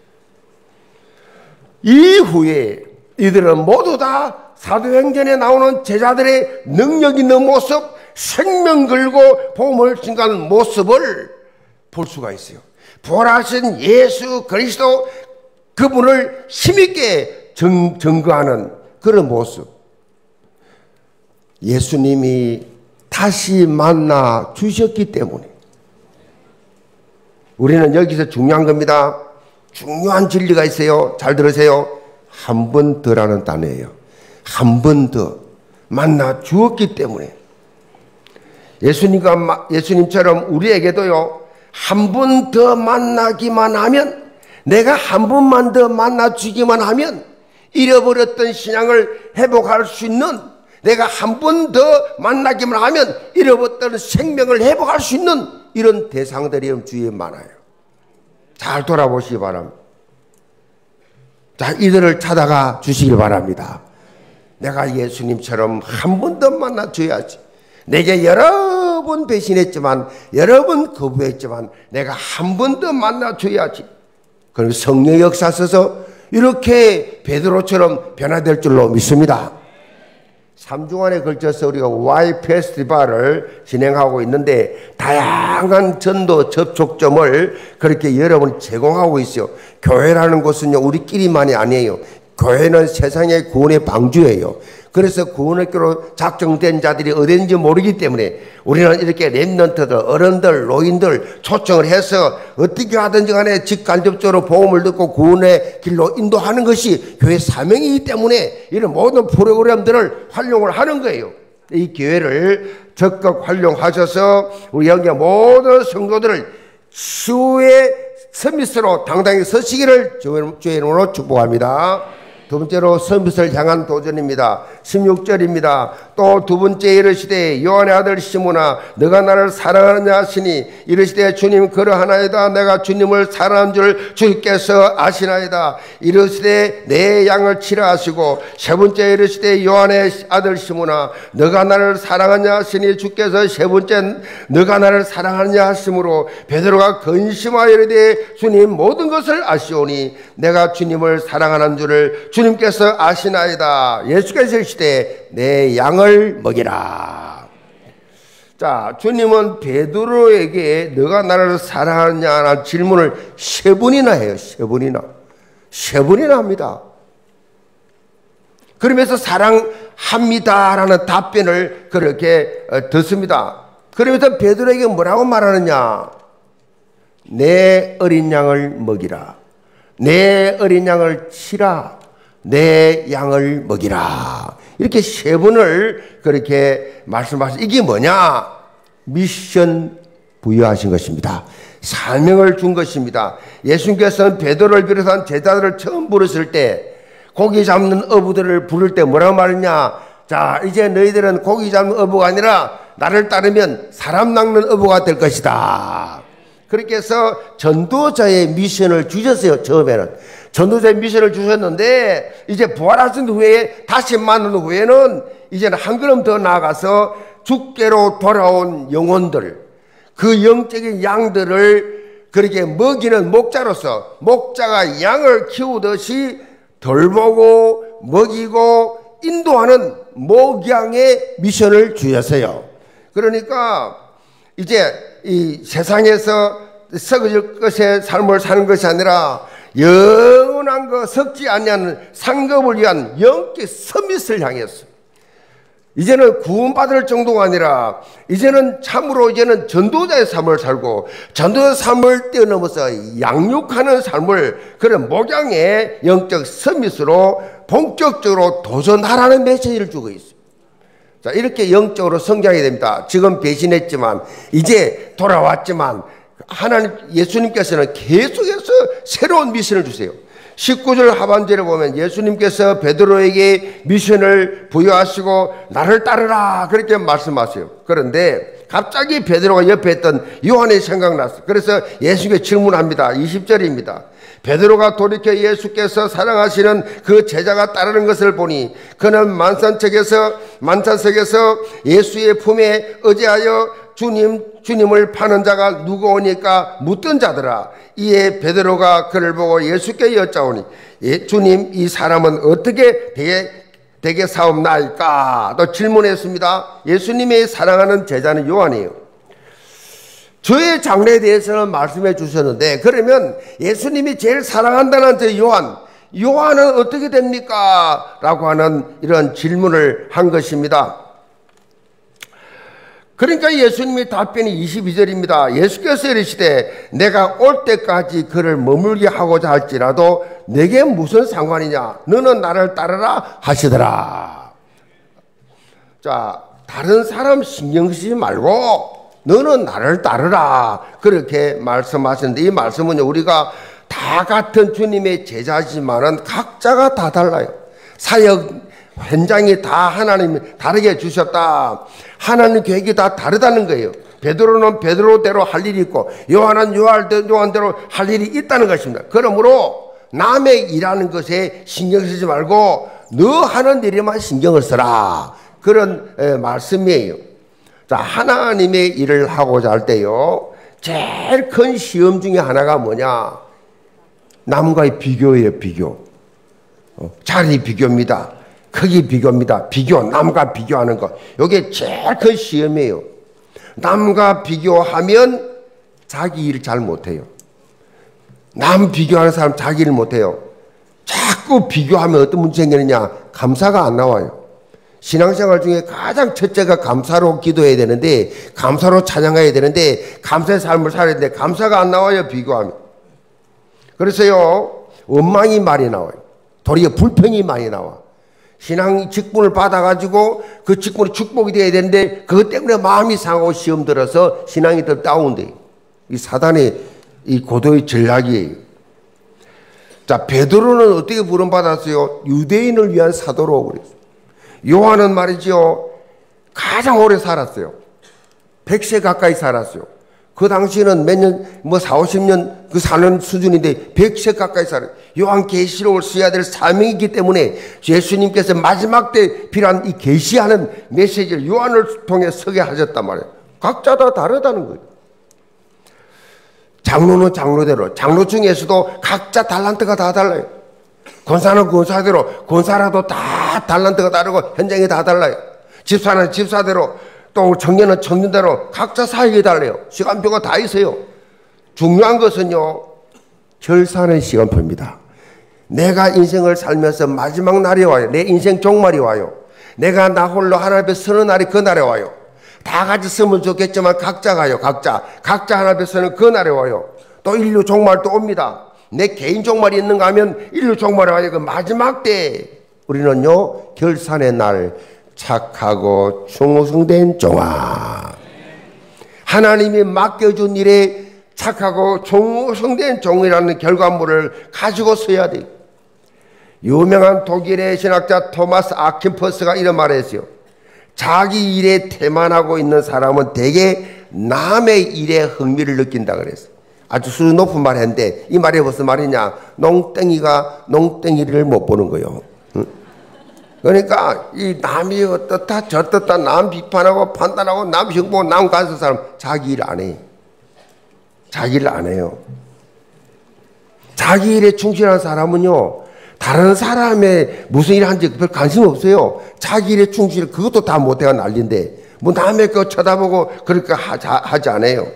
이후에 이들은 모두 다 사도행전에 나오는 제자들의 능력 있는 모습, 생명 걸고 복음을 증가하는 모습을 볼 수가 있어요. 부활하신 예수 그리스도, 그분을 힘있게 증거하는 그런 모습. 예수님이 다시 만나 주셨기 때문에 우리는 여기서 중요한 겁니다. 중요한 진리가 있어요. 잘 들으세요. 한 번 더라는 단어예요. 한 번 더 만나 주었기 때문에. 예수님처럼 우리에게도요, 한 번 더 만나기만 하면, 내가 한 번만 더 만나 주기만 하면 잃어버렸던 신앙을 회복할 수 있는, 내가 한 번 더 만나기만 하면 잃어버렸던 생명을 회복할 수 있는 이런 대상들이 주위에 많아요. 잘 돌아보시기 바랍니다. 자, 이들을 찾아가 주시길 바랍니다. 내가 예수님처럼 한 번 더 만나줘야지. 내게 여러 번 배신했지만, 여러 번 거부했지만 내가 한 번 더 만나줘야지. 그럼 성령의 역사 써서 이렇게 베드로처럼 변화될 줄로 믿습니다. 3주간에 걸쳐서 우리가 Y 페스티벌을 진행하고 있는데, 다양한 전도 접촉점을 그렇게 여러분 제공하고 있어요. 교회라는 곳은요, 우리끼리만이 아니에요. 교회는 세상의 구원의 방주예요. 그래서 구원학교로 작정된 자들이 어딘지 모르기 때문에 우리는 이렇게 렘넌트들, 어른들, 노인들 초청을 해서 어떻게 하든지 간에 직간접적으로 복음을 듣고 구원의 길로 인도하는 것이 교회 사명이기 때문에 이런 모든 프로그램들을 활용을 하는 거예요. 이 기회를 적극 활용하셔서 우리 여기 모든 성도들을 주의 서밋으로 당당히 서시기를 주의 이름으로 축복합니다. 두 번째로 서밋을 향한 도전입니다. 16절입니다. 또 두 번째 이르시되 요한의 아들 시몬아 너가 나를 사랑하느냐 하시니 이르시되 주님 그러하나이다. 내가 주님을 사랑한 줄 주께서 아시나이다. 이르시되 내 양을 치라 하시고 세 번째 이르시되 요한의 아들 시몬아 너가 나를 사랑하냐 하시니 주께서 세 번째 너가 나를 사랑하느냐 하심으로 베드로가 근심하여 이르되 주님 모든 것을 아시오니 내가 주님을 사랑하는 줄을 주님께서 아시나이다. 예수께서 이르시되 내 양을 먹이라. 자, 주님은 베드로에게 너가 나를 사랑하느냐는 질문을 세 번이나 해요. 세 번이나 합니다. 그러면서 사랑합니다라는 답변을 그렇게 듣습니다. 그러면서 베드로에게 뭐라고 말하느냐? 내 어린 양을 먹이라. 내 어린 양을 치라. 내 양을 먹이라. 이렇게 세 번을 그렇게 말씀하셨어요. 이게 뭐냐? 미션 부여하신 것입니다. 사명을 준 것입니다. 예수님께서는 베드로를 비롯한 제자들을 처음 부르실 때 고기 잡는 어부들을 부를 때 뭐라고 말했냐? 자, 이제 너희들은 고기 잡는 어부가 아니라 나를 따르면 사람 낚는 어부가 될 것이다. 그렇게 해서 전도자의 미션을 주셨어요. 처음에는 전도자의 미션을 주셨는데 이제 부활하신 후에 다시 만난 후에는 이제는 한 걸음 더 나아가서 주께로 돌아온 영혼들, 그 영적인 양들을 그렇게 먹이는 목자로서 목자가 양을 키우듯이 돌보고 먹이고 인도하는 목양의 미션을 주셨어요. 그러니까 이제 이 세상에서 썩어질 것의 삶을 사는 것이 아니라 영원한 것 썩지 아니하는 상급을 위한 영적 서밋을 향해서 이제는 구원받을 정도가 아니라 이제는 참으로 이제는 전도자의 삶을 살고 전도자의 삶을 뛰어넘어서 양육하는 삶을 그런 목양의 영적 서밋으로 본격적으로 도전하라는 메시지를 주고 있어요. 자, 이렇게 영적으로 성장해야 됩니다. 지금 배신했지만 이제 돌아왔지만 하나님 예수님께서는 계속해서 새로운 미션을 주세요. 19절 하반절에 보면 예수님께서 베드로에게 미션을 부여하시고 나를 따르라 그렇게 말씀하세요. 그런데 갑자기 베드로가 옆에 있던 요한이 생각났어요. 그래서 예수님께 질문합니다. 20절입니다. 베드로가 돌이켜 예수께서 사랑하시는 그 제자가 따르는 것을 보니 그는 만찬석에서 예수의 품에 의지하여 주님을 파는 자가 누구오니까 묻던 자더라. 이에 베드로가 그를 보고 예수께 여짜오니 주님 이 사람은 어떻게 되게 사옵나이까? 또 질문했습니다. 예수님의 사랑하는 제자는 요한이에요. 저의 장래에 대해서는 말씀해 주셨는데 그러면 예수님이 제일 사랑한다는 저 요한은 어떻게 됩니까? 라고 하는 이런 질문을 한 것입니다. 그러니까 예수님의 답변이 22절입니다. 예수께서 이르시되 내가 올 때까지 그를 머물게 하고자 할지라도 내게 무슨 상관이냐? 너는 나를 따르라 하시더라. 자, 다른 사람 신경 쓰지 말고 너는 나를 따르라 그렇게 말씀하셨는데 이 말씀은 우리가 다 같은 주님의 제자지만은 각자가 다 달라요. 사역 현장이 다 하나님이 다르게 주셨다. 하나님 계획이 다 다르다는 거예요. 베드로는 베드로대로 할 일이 있고 요한은 요한대로 할 일이 있다는 것입니다. 그러므로 남의 일하는 것에 신경 쓰지 말고 너 하는 일에만 신경을 써라. 그런 말씀이에요. 자, 하나님의 일을 하고자 할 때요 제일 큰 시험 중에 하나가 뭐냐? 남과의 비교예요. 비교. 자리 비교입니다. 크기 비교입니다. 비교, 남과 비교하는 것. 이게 제일 큰 시험이에요. 남과 비교하면 자기 일을 잘 못해요. 남 비교하는 사람 자기 일을 못해요. 자꾸 비교하면 어떤 문제 생기느냐? 감사가 안 나와요. 신앙생활 중에 가장 첫째가 감사로 기도해야 되는데 감사로 찬양해야 되는데 감사의 삶을 살아야 되는데 감사가 안 나와요. 비교하면. 그래서요 원망이 많이 나와요. 도리어 불평이 많이 나와. 신앙 직분을 받아가지고 그 직분이 축복이 돼야 되는데 그것 때문에 마음이 상하고 시험 들어서 신앙이 더 다운돼요. 이 사단의 이 고도의 전략이에요. 자, 베드로는 어떻게 부름받았어요? 유대인을 위한 사도로 그랬어요. 요한은 말이죠, 가장 오래 살았어요. 100세 가까이 살았어요. 그 당시에는 몇 년, 4, 50년 그 사는 수준인데 100세 가까이 살아요. 요한 계시록을 써야 될 사명이기 때문에 예수님께서 마지막 때 필요한 이 계시하는 메시지를 요한을 통해 서게 하셨단 말이에요. 각자 다 다르다는 거예요. 장로는 장로대로, 장로 중에서도 각자 달란트가 다 달라요. 권사는 권사대로, 권사라도 다 달란트가 다르고 현장이 다 달라요. 집사는 집사대로, 또 청년은 청년대로 각자 사역이 달라요. 시간표가 다 있어요. 중요한 것은요, 결산의 시간표입니다. 내가 인생을 살면서 마지막 날이 와요. 내 인생 종말이 와요. 내가 나 홀로 하나님 앞에 서는 날이 그 날에 와요. 다 같이 쓰면 좋겠지만 각자 가요. 각자 하나님 앞에 서는 그 날에 와요. 또 인류 종말도 옵니다. 내 개인 종말이 있는가 하면 인류 종말이 와요. 그 마지막 때 우리는요, 결산의 날, 착하고 충성된 종아, 하나님이 맡겨준 일에 착하고 충성된 종이라는 결과물을 가지고 서야 돼요. 유명한 독일의 신학자 토마스 아킨퍼스가 이런 말을 했어요. 자기 일에 태만하고 있는 사람은 대개 남의 일에 흥미를 느낀다 그랬어요. 아주 수준 높은 말을 했는데 이 말이 무슨 말이냐, 농땡이가 농땡이를 못 보는 거예요. 그러니까 이 남이 어떻다 저떻다 남 비판하고 판단하고 남 흉보고 남 가서 사람 자기 일 안 해. 자기 일 안 해요. 자기 일에 충실한 사람은요, 다른 사람의 무슨 일 한지 별 관심 없어요. 자기 일에 충실, 그것도 다 못해가 난리인데 뭐 남의 거 쳐다보고 그렇게 하지 않아요.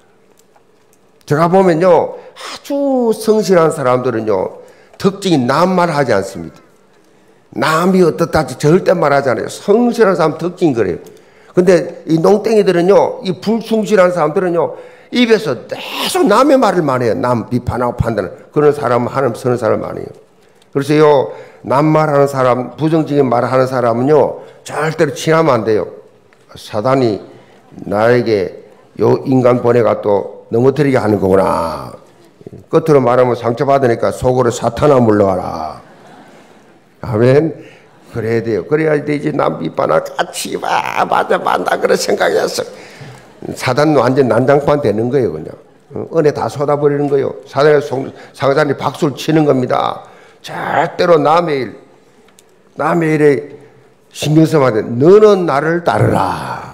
제가 보면요, 아주 성실한 사람들은요, 특징이 남말 하지 않습니다. 남이 어떻다 절대 말하지 않아요. 성실한 사람 특징이 그래요. 근데 이 농땡이들은요, 이 불충실한 사람들은요, 입에서 계속 남의 말을 많이 해요. 남 비판하고 판단을. 그런 사람은 하나님 쓰는 사람 많아요. 그래서요, 남말하는 사람, 부정적인 말을 하는 사람은요, 절대로 친하면 안 돼요. 사단이 나에게 요 인간 보내가 또 넘어뜨리게 하는 거구나. 끝으로 말하면 상처받으니까 속으로 사탄아 물러와라. 아멘. 그래야 돼요. 그래야 되지. 남 비판을 같이 맞아 만다 그런 생각이었어. 사단 완전 난장판 되는 거예요. 그냥 은혜 다 쏟아버리는 거예요. 사단이 박수를 치는 겁니다. 절대로 남의 일에 신경 쓰면 안 돼. 너는 나를 따르라.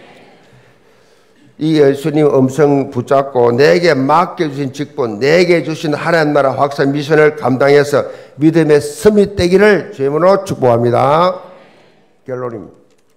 이 예수님 음성 붙잡고 내게 맡겨주신 직분, 내게 주신 하나님 나라 확산 미션을 감당해서 믿음의 스밋 되기를 주님으로 축복합니다. 결론입니다.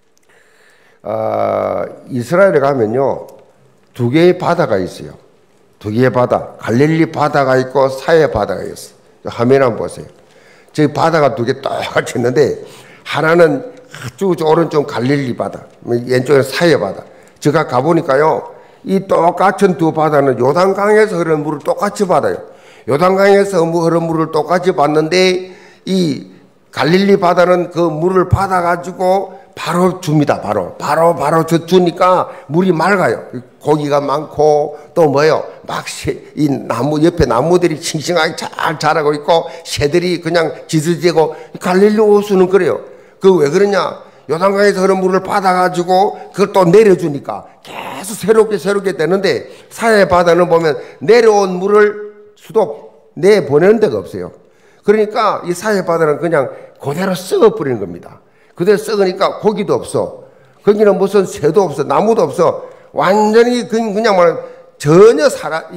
이스라엘에 가면요, 두 개의 바다가 있어요. 두 개의 바다, 갈릴리 바다가 있고 사해 바다가 있어요. 화면 한번 보세요. 저기 바다가 두 개 똑같이 있는데 하나는 아주 오른쪽 갈릴리 바다, 왼쪽은 사해 바다. 제가 가보니까요, 이 똑같은 두 바다는 요단강에서 흐르는 물을 똑같이 받아요. 요단강에서 흐르는 물을 똑같이 받는데 이 갈릴리 바다는 그 물을 받아가지고 바로 줍니다. 바로 주니까 물이 맑아요. 고기가 많고 또 뭐예요? 막 이 나무 옆에 나무들이 싱싱하게 잘 자라고 있고 새들이 그냥 짖어지고 갈릴리 호수는 그래요. 그 왜 그러냐? 요단강에서 흐르는 물을 받아가지고 그걸 또 내려주니까 계속 새롭게 되는데 사해 바다는 보면 내려온 물을 수도 내보내는 데가 없어요. 그러니까 이 사해 바다는 그냥 그대로 썩어버리는 겁니다. 그대로 썩으니까 고기도 없어. 거기는 무슨 새도 없어. 나무도 없어. 완전히 그냥 말하면 전혀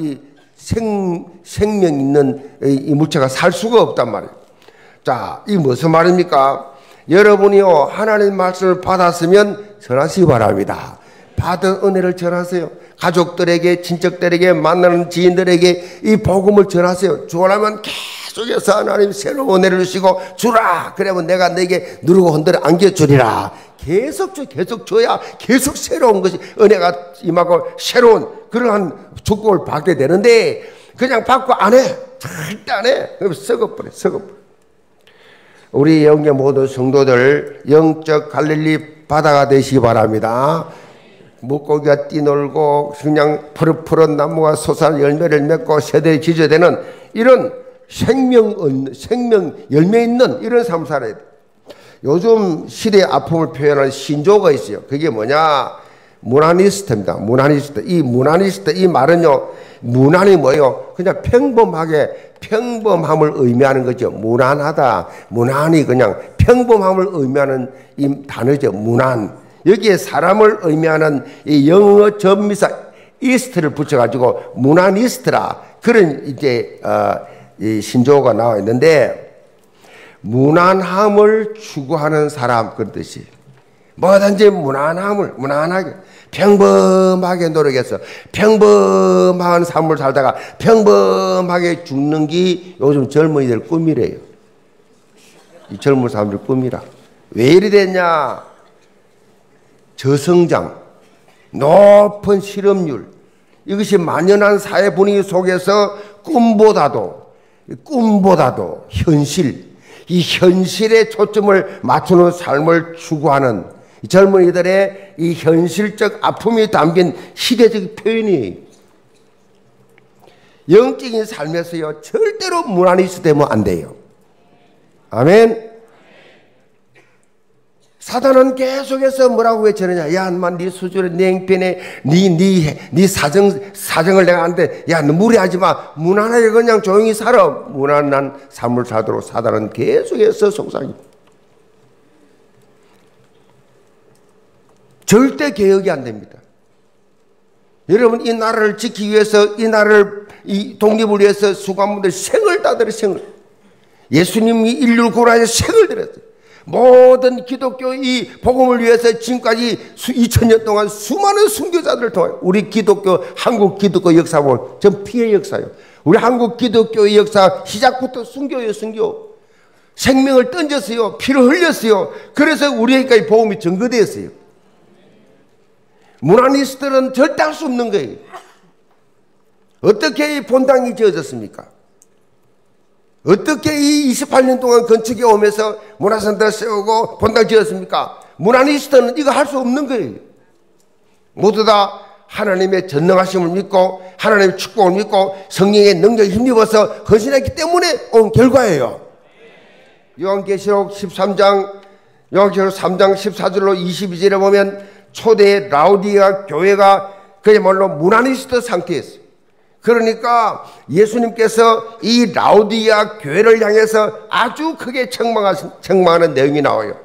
생명 있는 이 물체가 살 수가 없단 말이에요. 자, 이 무슨 말입니까? 여러분이요, 하나님 말씀을 받았으면 전하시기 바랍니다. 받은 은혜를 전하세요. 가족들에게, 친척들에게, 만나는 지인들에게 이 복음을 전하세요. 주원하면 계속해서 하나님 새로운 은혜를 주시고 주라. 그러면 내가 내게 누르고 흔들어 안겨주리라. 계속 줘야 계속 새로운 것이 은혜가 임하고 새로운 그러한 축복을 받게 되는데 그냥 받고 안 해. 절대 안 해. 그럼 썩어버려. 우리 영계 모든 성도들 영적 갈릴리 바다가 되시기 바랍니다. 물고기가 뛰놀고 그냥 푸릇푸릇 나무가 솟아 열매를 맺고 새들이 지저대는 이런 생명 열매 있는 이런 삶을 살아야 돼. 요즘 시대의 아픔을 표현하는 신조어가 있어요. 그게 뭐냐? 무나니스트입니다. 무나니스트. 이 무나니스트, 이 말은요, 무난이 뭐예요? 그냥 평범함을 의미하는 거죠. 무난하다. 무난히 그냥 평범함을 의미하는 이 단어죠. 무난. 여기에 사람을 의미하는 이 영어 전미사 이스트를 붙여가지고 무나니스트라. 그런 이제, 이 신조어가 나와 있는데, 무난함을 추구하는 사람, 그런 뜻이. 뭐든지 무난하게, 평범하게 노력해서 평범한 삶을 살다가 평범하게 죽는 게 요즘 젊은이들 꿈이래요. 이 젊은 사람들 꿈이라. 왜 이리 됐냐? 저성장, 높은 실업률, 이것이 만연한 사회 분위기 속에서 꿈보다도 이 현실에 초점을 맞추는 삶을 추구하는 이 젊은이들의 이 현실적 아픔이 담긴 시대적 표현이에요. 영적인 삶에서요, 절대로 무난히스 되면 안 돼요. 아멘. 사단은 계속해서 뭐라고 외치느냐? 야, 인마, 네 수준에, 네 행편에, 네 사정을 내가 안 돼. 야, 너 무리하지 마. 무난하게 그냥 조용히 살아. 무난한 삶을 살도록 사단은 계속해서 속삭입니다. 절대 개혁이 안 됩니다. 여러분, 이 나라를 지키기 위해서, 이 독립을 위해서 수관분들 생을 다들여 생을. 예수님이 인류를 구원하셔서 생을 들였어요. 모든 기독교 이 복음을 위해서 지금까지 2000년 동안 수많은 순교자들을 통해 우리 기독교, 한국 기독교 역사 보면 전 피해 역사예요. 우리 한국 기독교의 역사 시작부터 순교예요, 순교. 생명을 던졌어요. 피를 흘렸어요. 그래서 우리에게까지 복음이 전거되었어요. 무나니스트들은 절대 할 수 없는 거예요. 어떻게 이 본당이 지어졌습니까? 어떻게 이 28년 동안 건축에 오면서 문화센터 세우고 본당 지었습니까? 무나니스트는 이거 할 수 없는 거예요. 모두 다 하나님의 전능하심을 믿고 하나님의 축복을 믿고 성령의 능력에 힘입어서 헌신했기 때문에 온 결과예요. 요한계시록 3장 14절로 22절에 보면 초대 라우디아 교회가 그야말로 무나니스트 상태였어요. 그러니까 예수님께서 이 라우디아 교회를 향해서 아주 크게 책망하는 내용이 나와요.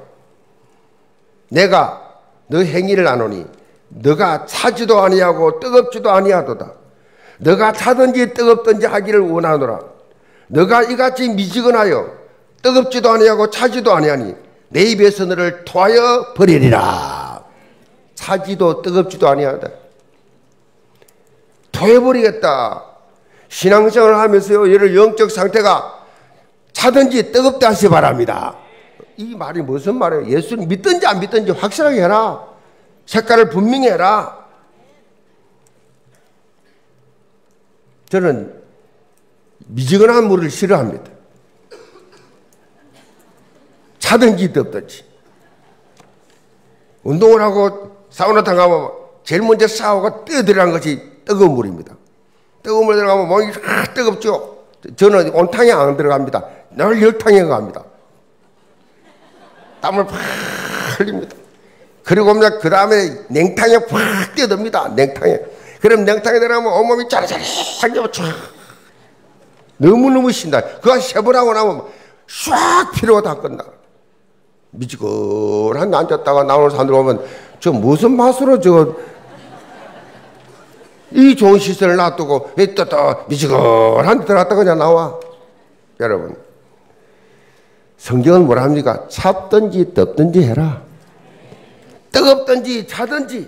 내가 너 행위를 아노니 너가 차지도 아니하고 뜨겁지도 아니하도다. 너가 차든지 뜨겁든지 하기를 원하노라. 너가 이같이 미지근하여 뜨겁지도 아니하고 차지도 아니하니 내 입에서 너를 토하여 버리리라. 차지도 뜨겁지도 아니하다. 토해버리겠다. 신앙생활을 하면서요, 얘를 영적 상태가 차든지 뜨겁다 하시 바랍니다. 이 말이 무슨 말이에요? 예수를 믿든지 안 믿든지 확실하게 해라. 색깔을 분명히 해라. 저는 미지근한 물을 싫어합니다. 차든지 뜨겁든지. 운동을 하고 사우나탕 가면 제일 먼저 샤워가 뛰어들어간 것이 뜨거운 물입니다. 뜨거운 물 들어가면 몸이 뜨겁죠. 저는 온탕에 안 들어갑니다. 늘 열탕에 갑니다. 땀을 팍 흘립니다. 그리고 그 다음에 냉탕에 팍 뛰어듭니다. 냉탕에. 그럼 냉탕에 들어가면 온몸이 짜라짜라하게 너무너무 신다. 그거 세 번 하고 나면 싹 피로가 다 끝나. 미지근한 데 앉았다가 나오는 사람들 보면 저 무슨 맛으로 이 좋은 시설을 놔두고 또 미지근한 데 들어갔다 그냥 나와. 여러분, 성경은 뭐라 합니까? 찹든지 덥든지 해라. 뜨겁든지 차든지.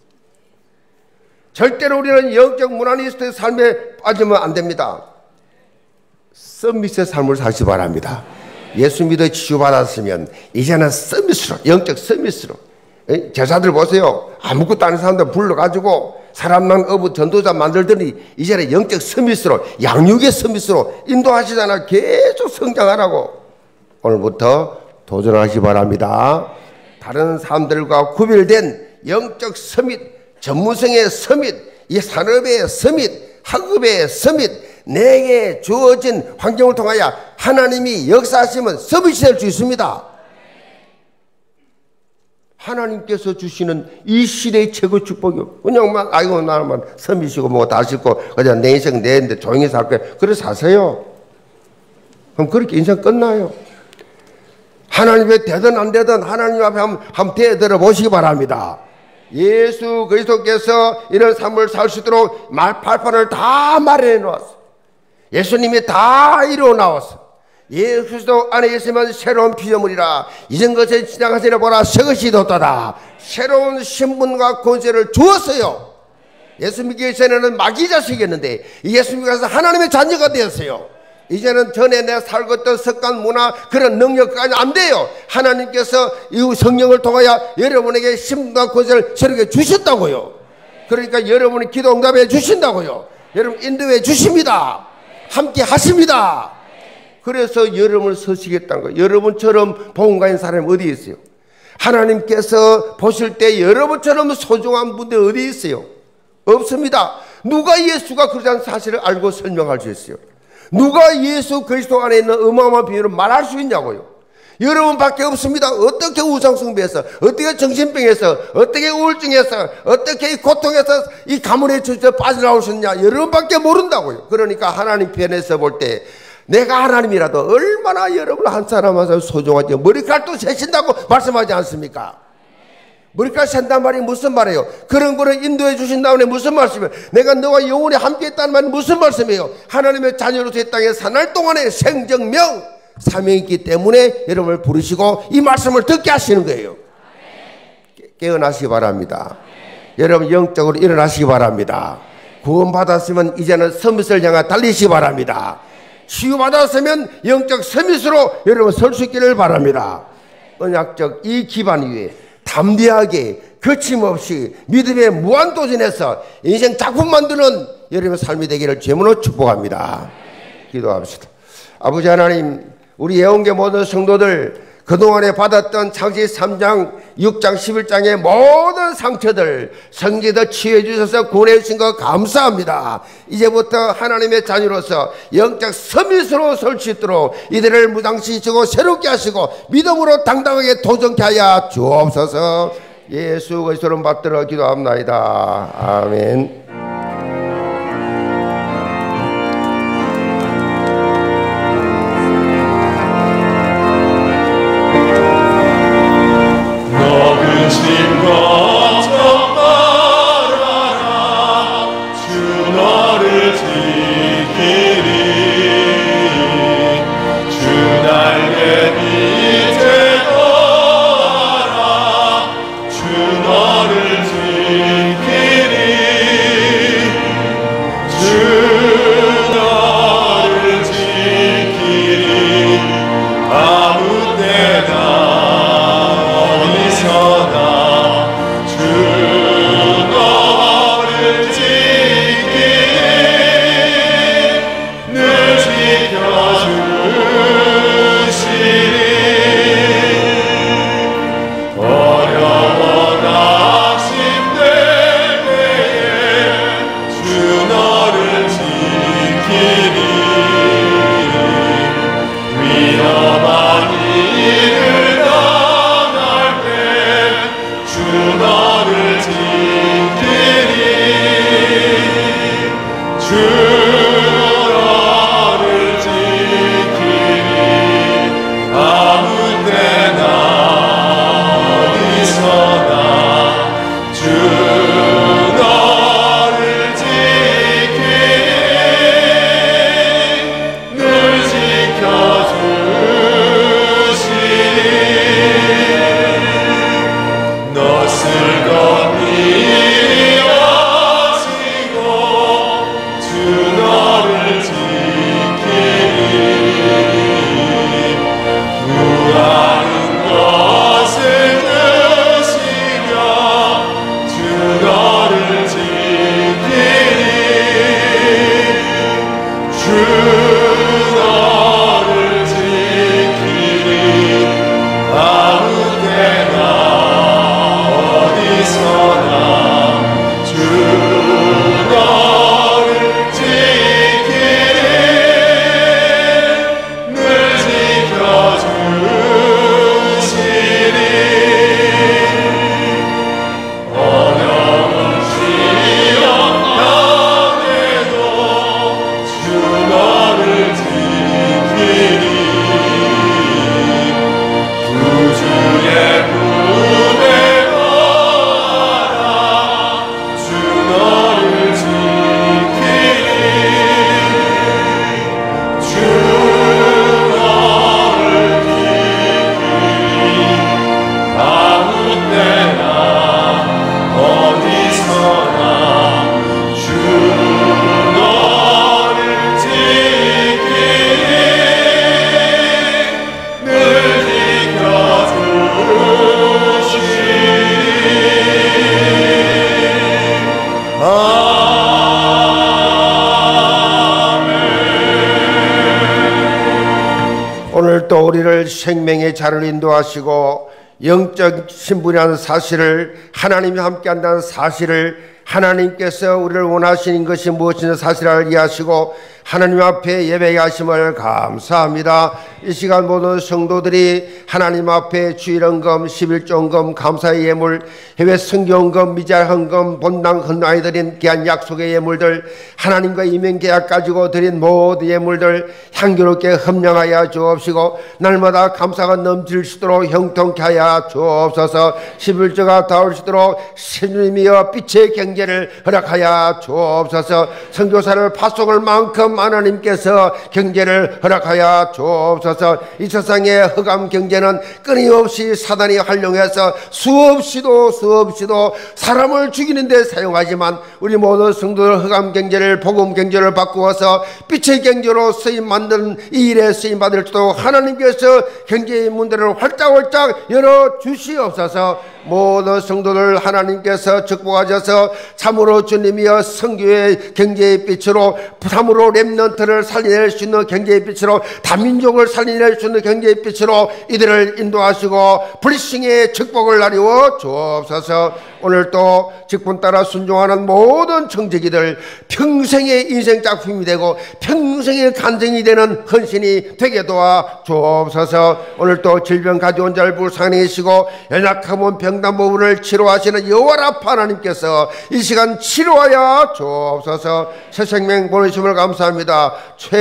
절대로 우리는 영적 무나니스트의 삶에 빠지면 안 됩니다. 서밋의 삶을 사시 바랍니다. 예수 믿어 치유받았으면 이제는 서밋으로, 영적 서밋으로. 제자들 보세요. 아무것도 아닌 사람들 불러가지고 사람만 어부 전도자 만들더니 이제는 영적 서밋으로, 양육의 서밋으로 인도하시잖아. 계속 성장하라고. 오늘부터 도전하시 바랍니다. 다른 사람들과 구별된 영적 서밋, 전문성의 서밋, 이 산업의 서밋, 학업의 서밋, 내게 주어진 환경을 통하여 하나님이 역사하시면 서밋이 될 수 있습니다. 하나님께서 주시는 이 시대의 최고 축복이 그냥 막 아이고 나만 서밋이고 뭐 다 싫고 그냥 내 인생 내인데 조용히 살 거야. 그래 사세요. 그럼 그렇게 인생 끝나요. 하나님의 되든 안 되든 하나님 앞에 한번 대들어 보시기 바랍니다. 예수 그리스도께서 이런 삶을 살 수 있도록 발판을 다 마련해 놓았어. 예수님이 다 이루어 나왔어. 예수 그리스도 안에 있으면 새로운 피조물이라 이전 것에 지나가시려 보라 새 것이 돋다다. 새로운 신분과 권세를 주었어요. 예수 믿기 전에는 마귀 자식이었는데 예수 믿고 나서 하나님의 자녀가 되었어요. 이제는 전에 내가 살고 있던 습관, 문화, 그런 능력까지 안 돼요. 하나님께서 이 성령을 통하여 여러분에게 신분과 권세를 새롭게 주셨다고요. 그러니까 여러분이 기도 응답해 주신다고요. 여러분 인도해 주십니다. 함께 하십니다. 그래서 여러분을 서시겠다는 거예요. 여러분처럼 복음 가진 사람이 어디 있어요? 하나님께서 보실 때 여러분처럼 소중한 분들 어디 있어요? 없습니다. 누가 예수가 그러자는 사실을 알고 설명할 수 있어요? 누가 예수 그리스도 안에 있는 어마어마한 비밀을 말할 수 있냐고요? 여러분밖에 없습니다. 어떻게 우상숭배해서, 어떻게 정신병에서, 어떻게 우울증에서, 어떻게 이 고통에서 이 가문의 저주에 빠져나오셨냐? 여러분밖에 모른다고요. 그러니까 하나님 편에서 볼 때 내가 하나님이라도 얼마나 여러분 한 사람 한 사람 소중하지. 머리칼도 세신다고 말씀하지 않습니까? 머리칼 센단 말이 무슨 말이에요? 그런 거를 인도해 주신다는 게 무슨 말씀이에요? 내가 너와 영원히 함께 있다는 말은 무슨 말씀이에요? 하나님의 자녀로서 이 땅에 사날 동안에 생정명 사명이 있기 때문에 여러분을 부르시고 이 말씀을 듣게 하시는 거예요. 깨어나시기 바랍니다. 여러분 영적으로 일어나시기 바랍니다. 구원받았으면 이제는 서밋을 향해 달리시기 바랍니다. 치유받았으면 영적 서밋으로 여러분 설 수 있기를 바랍니다. 언약적 이 기반 위에 담대하게 거침없이 믿음의 무한도전에서 인생 작품 만드는 여러분의 삶이 되기를 주님으로 축복합니다. 기도합시다. 아버지 하나님, 우리 예언계 모든 성도들 그동안에 받았던 창세기 3장, 6장, 11장의 모든 상처들 성경에서 치유해 주셔서 구원해 주신 것 감사합니다. 이제부터 하나님의 자녀로서 영적 서밋으로 설 수 있도록 이들을 무장시키시고 새롭게 하시고 믿음으로 당당하게 도전케 하여 주옵소서. 예수 그리스도를 받들어 기도합나이다. 아멘. 신과 정말하라 주 너를 지키리 주 날개 밑에 거하라 주 너를 지키리 생명의 자를 인도하시고 영적 신분이라는 사실을, 하나님이 함께한다는 사실을, 하나님께서 우리를 원하시는 것이 무엇인지 사실을 이해하시고 하나님 앞에 예배하게 하심을 감사합니다. 이 시간 모든 성도들이 하나님 앞에 주일헌금, 11조헌금, 감사의 예물, 해외 선교헌금, 미잘 헌금, 본당 헌당에 드린 귀한 약속의 예물들, 하나님과 이면계약 가지고 드린 모든 예물들 향기롭게 흠령하여 주옵시고 날마다 감사가 넘칠 수 있도록 형통케 하여 주옵소서. 11조가 닿을 수 있도록 주님이여 빛의 경제를 허락하여 주옵소서. 선교사를 파송할 만큼 하나님께서 경제를 허락하여 주옵소서. 이 세상의 흑암 경제는 끊임없이 사단이 활용해서 수없이도 사람을 죽이는 데 사용하지만 우리 모든 성도들 흑암 경제를 복음 경제를 바꾸어서 빛의 경제로 쓰임 만드는 이 일에 쓰임 받을 수도 하나님께서 경제의 문들을 활짝활짝 열어 주시옵소서. 모든 성도들 하나님께서 축복하셔서 참으로 주님이여 선교의 경제의 빛으로, 참으로 렘넌트를 살려낼 수 있는 경제의 빛으로, 다민족을 살려낼 수 있는 경제의 빛으로 이들을 인도하시고 불싱의 축복을 나누어 주옵소서. 오늘 또 직분 따라 순종하는 모든 청지기들 평생의 인생 작품이 되고 평생의 간증이 되는 헌신이 되게 도와 주옵소서. 오늘 또 질병 가져온 자를 불쌍히 계시고 연약하면 병단 부분을 치료하시는 여호와라파 하나님께서 이 시간 치료하여 주옵소서. 새 생명 보내심을 감사합니다.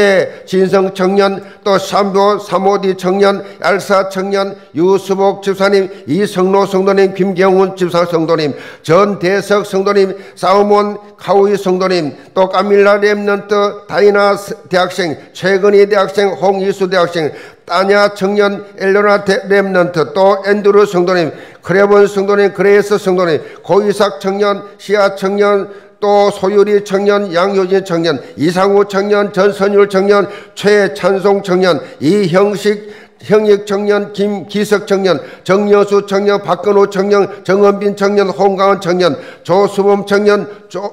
최진성 청년, 또 삼보 사모디 청년, 알사 청년, 유수복 집사님, 이성로 성도님, 김경훈 집사 성도님, 전대석 성도님, 사우몬 카우이 성도님, 또 까밀라 렘넌트, 다이나 대학생, 최근희 대학생, 홍이수 대학생, 따냐 청년, 엘로나 렘넌트, 또 앤드루 성도님, 크레본 성도님, 그레이스 성도님, 고이삭 청년, 시아 청년, 또 소유리 청년, 양효진 청년, 이상우 청년, 전선율 청년, 최찬송 청년, 이형식 형익 청년, 김기석 청년, 정여수 청년, 박근호 청년, 정은빈 청년, 홍강원 청년, 조수범 청년,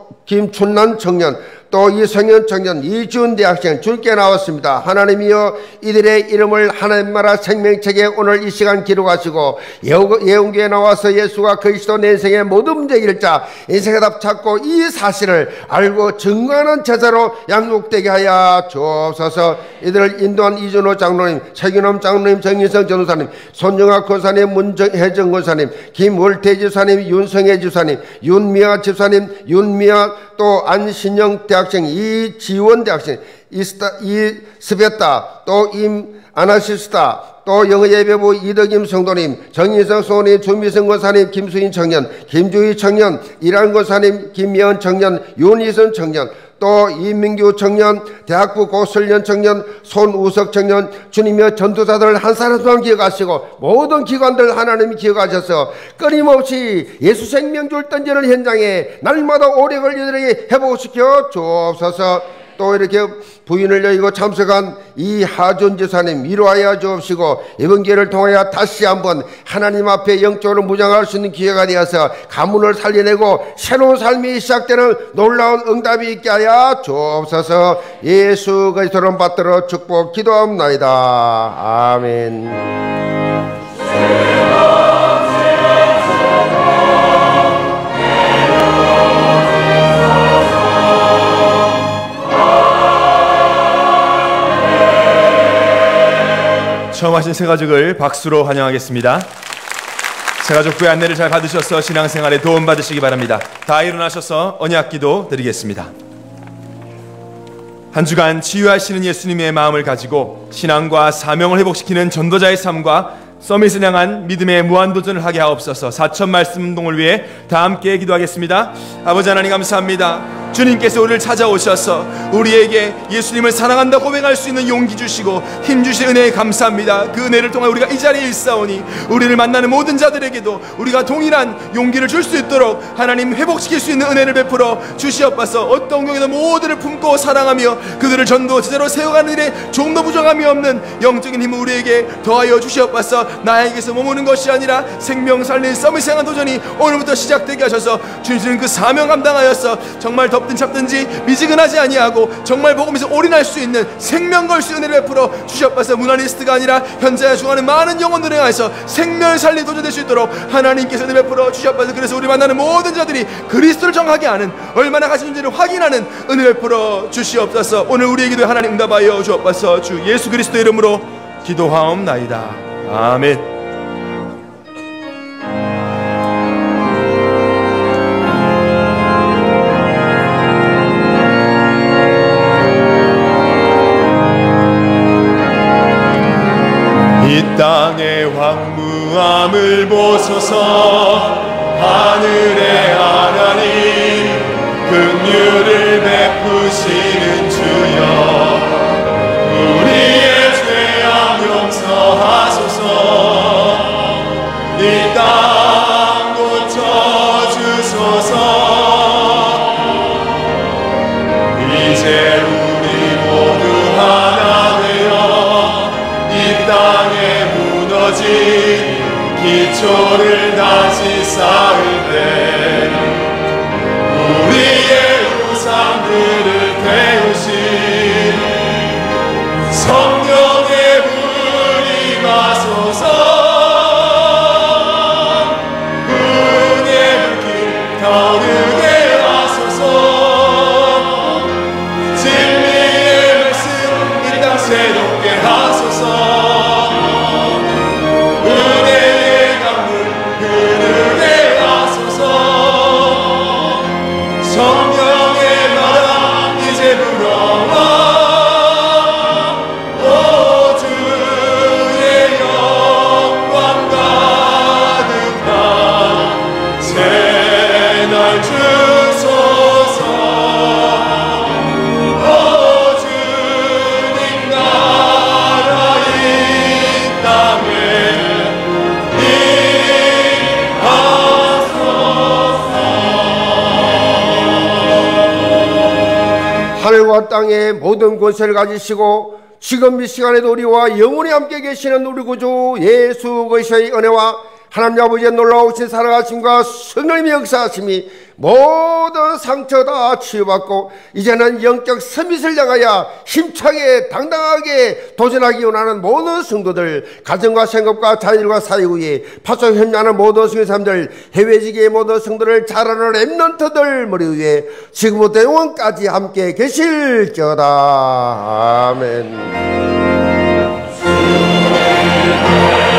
김춘란 청년, 또 이성현 청년, 이준 대학생 줄게 나왔습니다. 하나님이여 이들의 이름을 하나님 나라 생명책에 오늘 이 시간 기록하시고 예언교에 나와서 예수가 그리스도 내 인생의 모든 문제 일자 인생의 답 찾고 이 사실을 알고 증거하는 제자로 양육되게 하여 주옵소서. 이들을 인도한 이준호 장로님, 최균엄 장로님, 정인성 전도사님, 손정학 권사님, 문혜정 권사님, 김월태 집사님, 윤성혜 집사님, 윤미아 집사님, 윤미아 또 안신영 대학생, 이지원 대학생, 이스베타, 또 임아나시스타, 또 영어예배부 이덕임 성도님, 정인성 성도님, 조미성 권사님, 김수인 청년, 김주희 청년, 이란 권사님, 김미연 청년, 윤희선 청년, 또 이민규 청년, 대학부 고설련 청년, 손우석 청년, 주님의 전도자들을 한 사람 한 사람 기억하시고 모든 기관들 하나님이 기억하셔서 끊임없이 예수 생명줄 던지는 현장에 날마다 오래 걸리들에게 회복시켜 주옵소서. 또 이렇게 부인을 여의고 참석한 이하준 지사님 위로하여 주옵시고 이번 기회를 통하여 다시 한번 하나님 앞에 영적으로 무장할 수 있는 기회가 되어서 가문을 살려내고 새로운 삶이 시작되는 놀라운 응답이 있게 하여 주옵소서. 예수 그리스도를 받들어 축복 기도합나이다. 아멘. 처음 하신 새가족을 박수로 환영하겠습니다. 새가족부의 안내를 잘 받으셔서 신앙생활에 도움 받으시기 바랍니다. 다 일어나셔서 언약기도 드리겠습니다. 한 주간 치유하시는 예수님의 마음을 가지고 신앙과 사명을 회복시키는 전도자의 삶과 서밋을 향한 믿음의 무한도전을 하게 하옵소서. 4천 말씀 운동을 위해 다 함께 기도하겠습니다. 아버지 하나님 감사합니다. 주님께서 우리를 찾아오셔서 우리에게 예수님을 사랑한다 고백할 수 있는 용기 주시고 힘 주신 은혜에 감사합니다. 그 은혜를 통해 우리가 이 자리에 있사오니 우리를 만나는 모든 자들에게도 우리가 동일한 용기를 줄 수 있도록 하나님 회복시킬 수 있는 은혜를 베풀어 주시옵소서. 어떤 경우에도 모두를 품고 사랑하며 그들을 전도 제자로 세워가는 일에 조금도 부족함이 없는 영적인 힘을 우리에게 더하여 주시옵소서. 나에게서 머무는 것이 아니라 생명 살린 서밋 생활 도전이 오늘부터 시작되게 하셔서 주님은 그 사명 감당하여서 정말 더 접든 잡든지 미지근하지 아니하고 정말 복음에서 올인할 수 있는 생명 걸 수 은혜를 베풀어 주시옵소서. 무나니스트가 아니라 현재와 중하는 많은 영혼들에 의해서 생명을 살린 도전될 수 있도록 하나님께서 은혜 베풀어 주시옵소서. 그래서 우리 만나는 모든 자들이 그리스도를 정확하게 아는, 얼마나 가시는지를 확인하는 은혜 베풀어 주시옵소서. 오늘 우리의 기도에 하나님 응답하여 주옵소서. 주 예수 그리스도 이름으로 기도하옵나이다. 아멘. 이 땅의 황무함을 보소서. 하늘의 하나님, 긍휼을 베푸시는 주여, 우리의 죄악 용서하소서. 이 땅 고쳐주소서. 이제 우리 모두 하나 되어 이 땅에 무너진 기초를 다시 쌓을 때 우리의 우상들을 태우신 성령의 불이 가소서. 은혜의 불길 타오르게 하소서. 진리의 말씀 이 땅 새롭게 하소서. 성령의 나라 이제 불어와. 오 주의 영광 가득한 새날 주소서. 오 주님 나라 이 땅에 하늘과 땅의 모든 권세를 가지시고 지금 이 시간에도 우리와 영원히 함께 계시는 우리 구주 예수 그리스도의 은혜와 하나님 아버지의 놀라우신 사랑하심과 성령님의 역사하심이 모든 상처 다 치유받고 이제는 영적 서밋을 향하여 힘차게 당당하게 도전하기 원하는 모든 성도들, 가정과 생업과 자녀들과 사회 위에 파송 협력하는 모든 성도들, 해외지계의 모든 성도를 자라는 렘넌트들 머리 위에 지금부터 영원까지 함께 계실지어다. 아멘.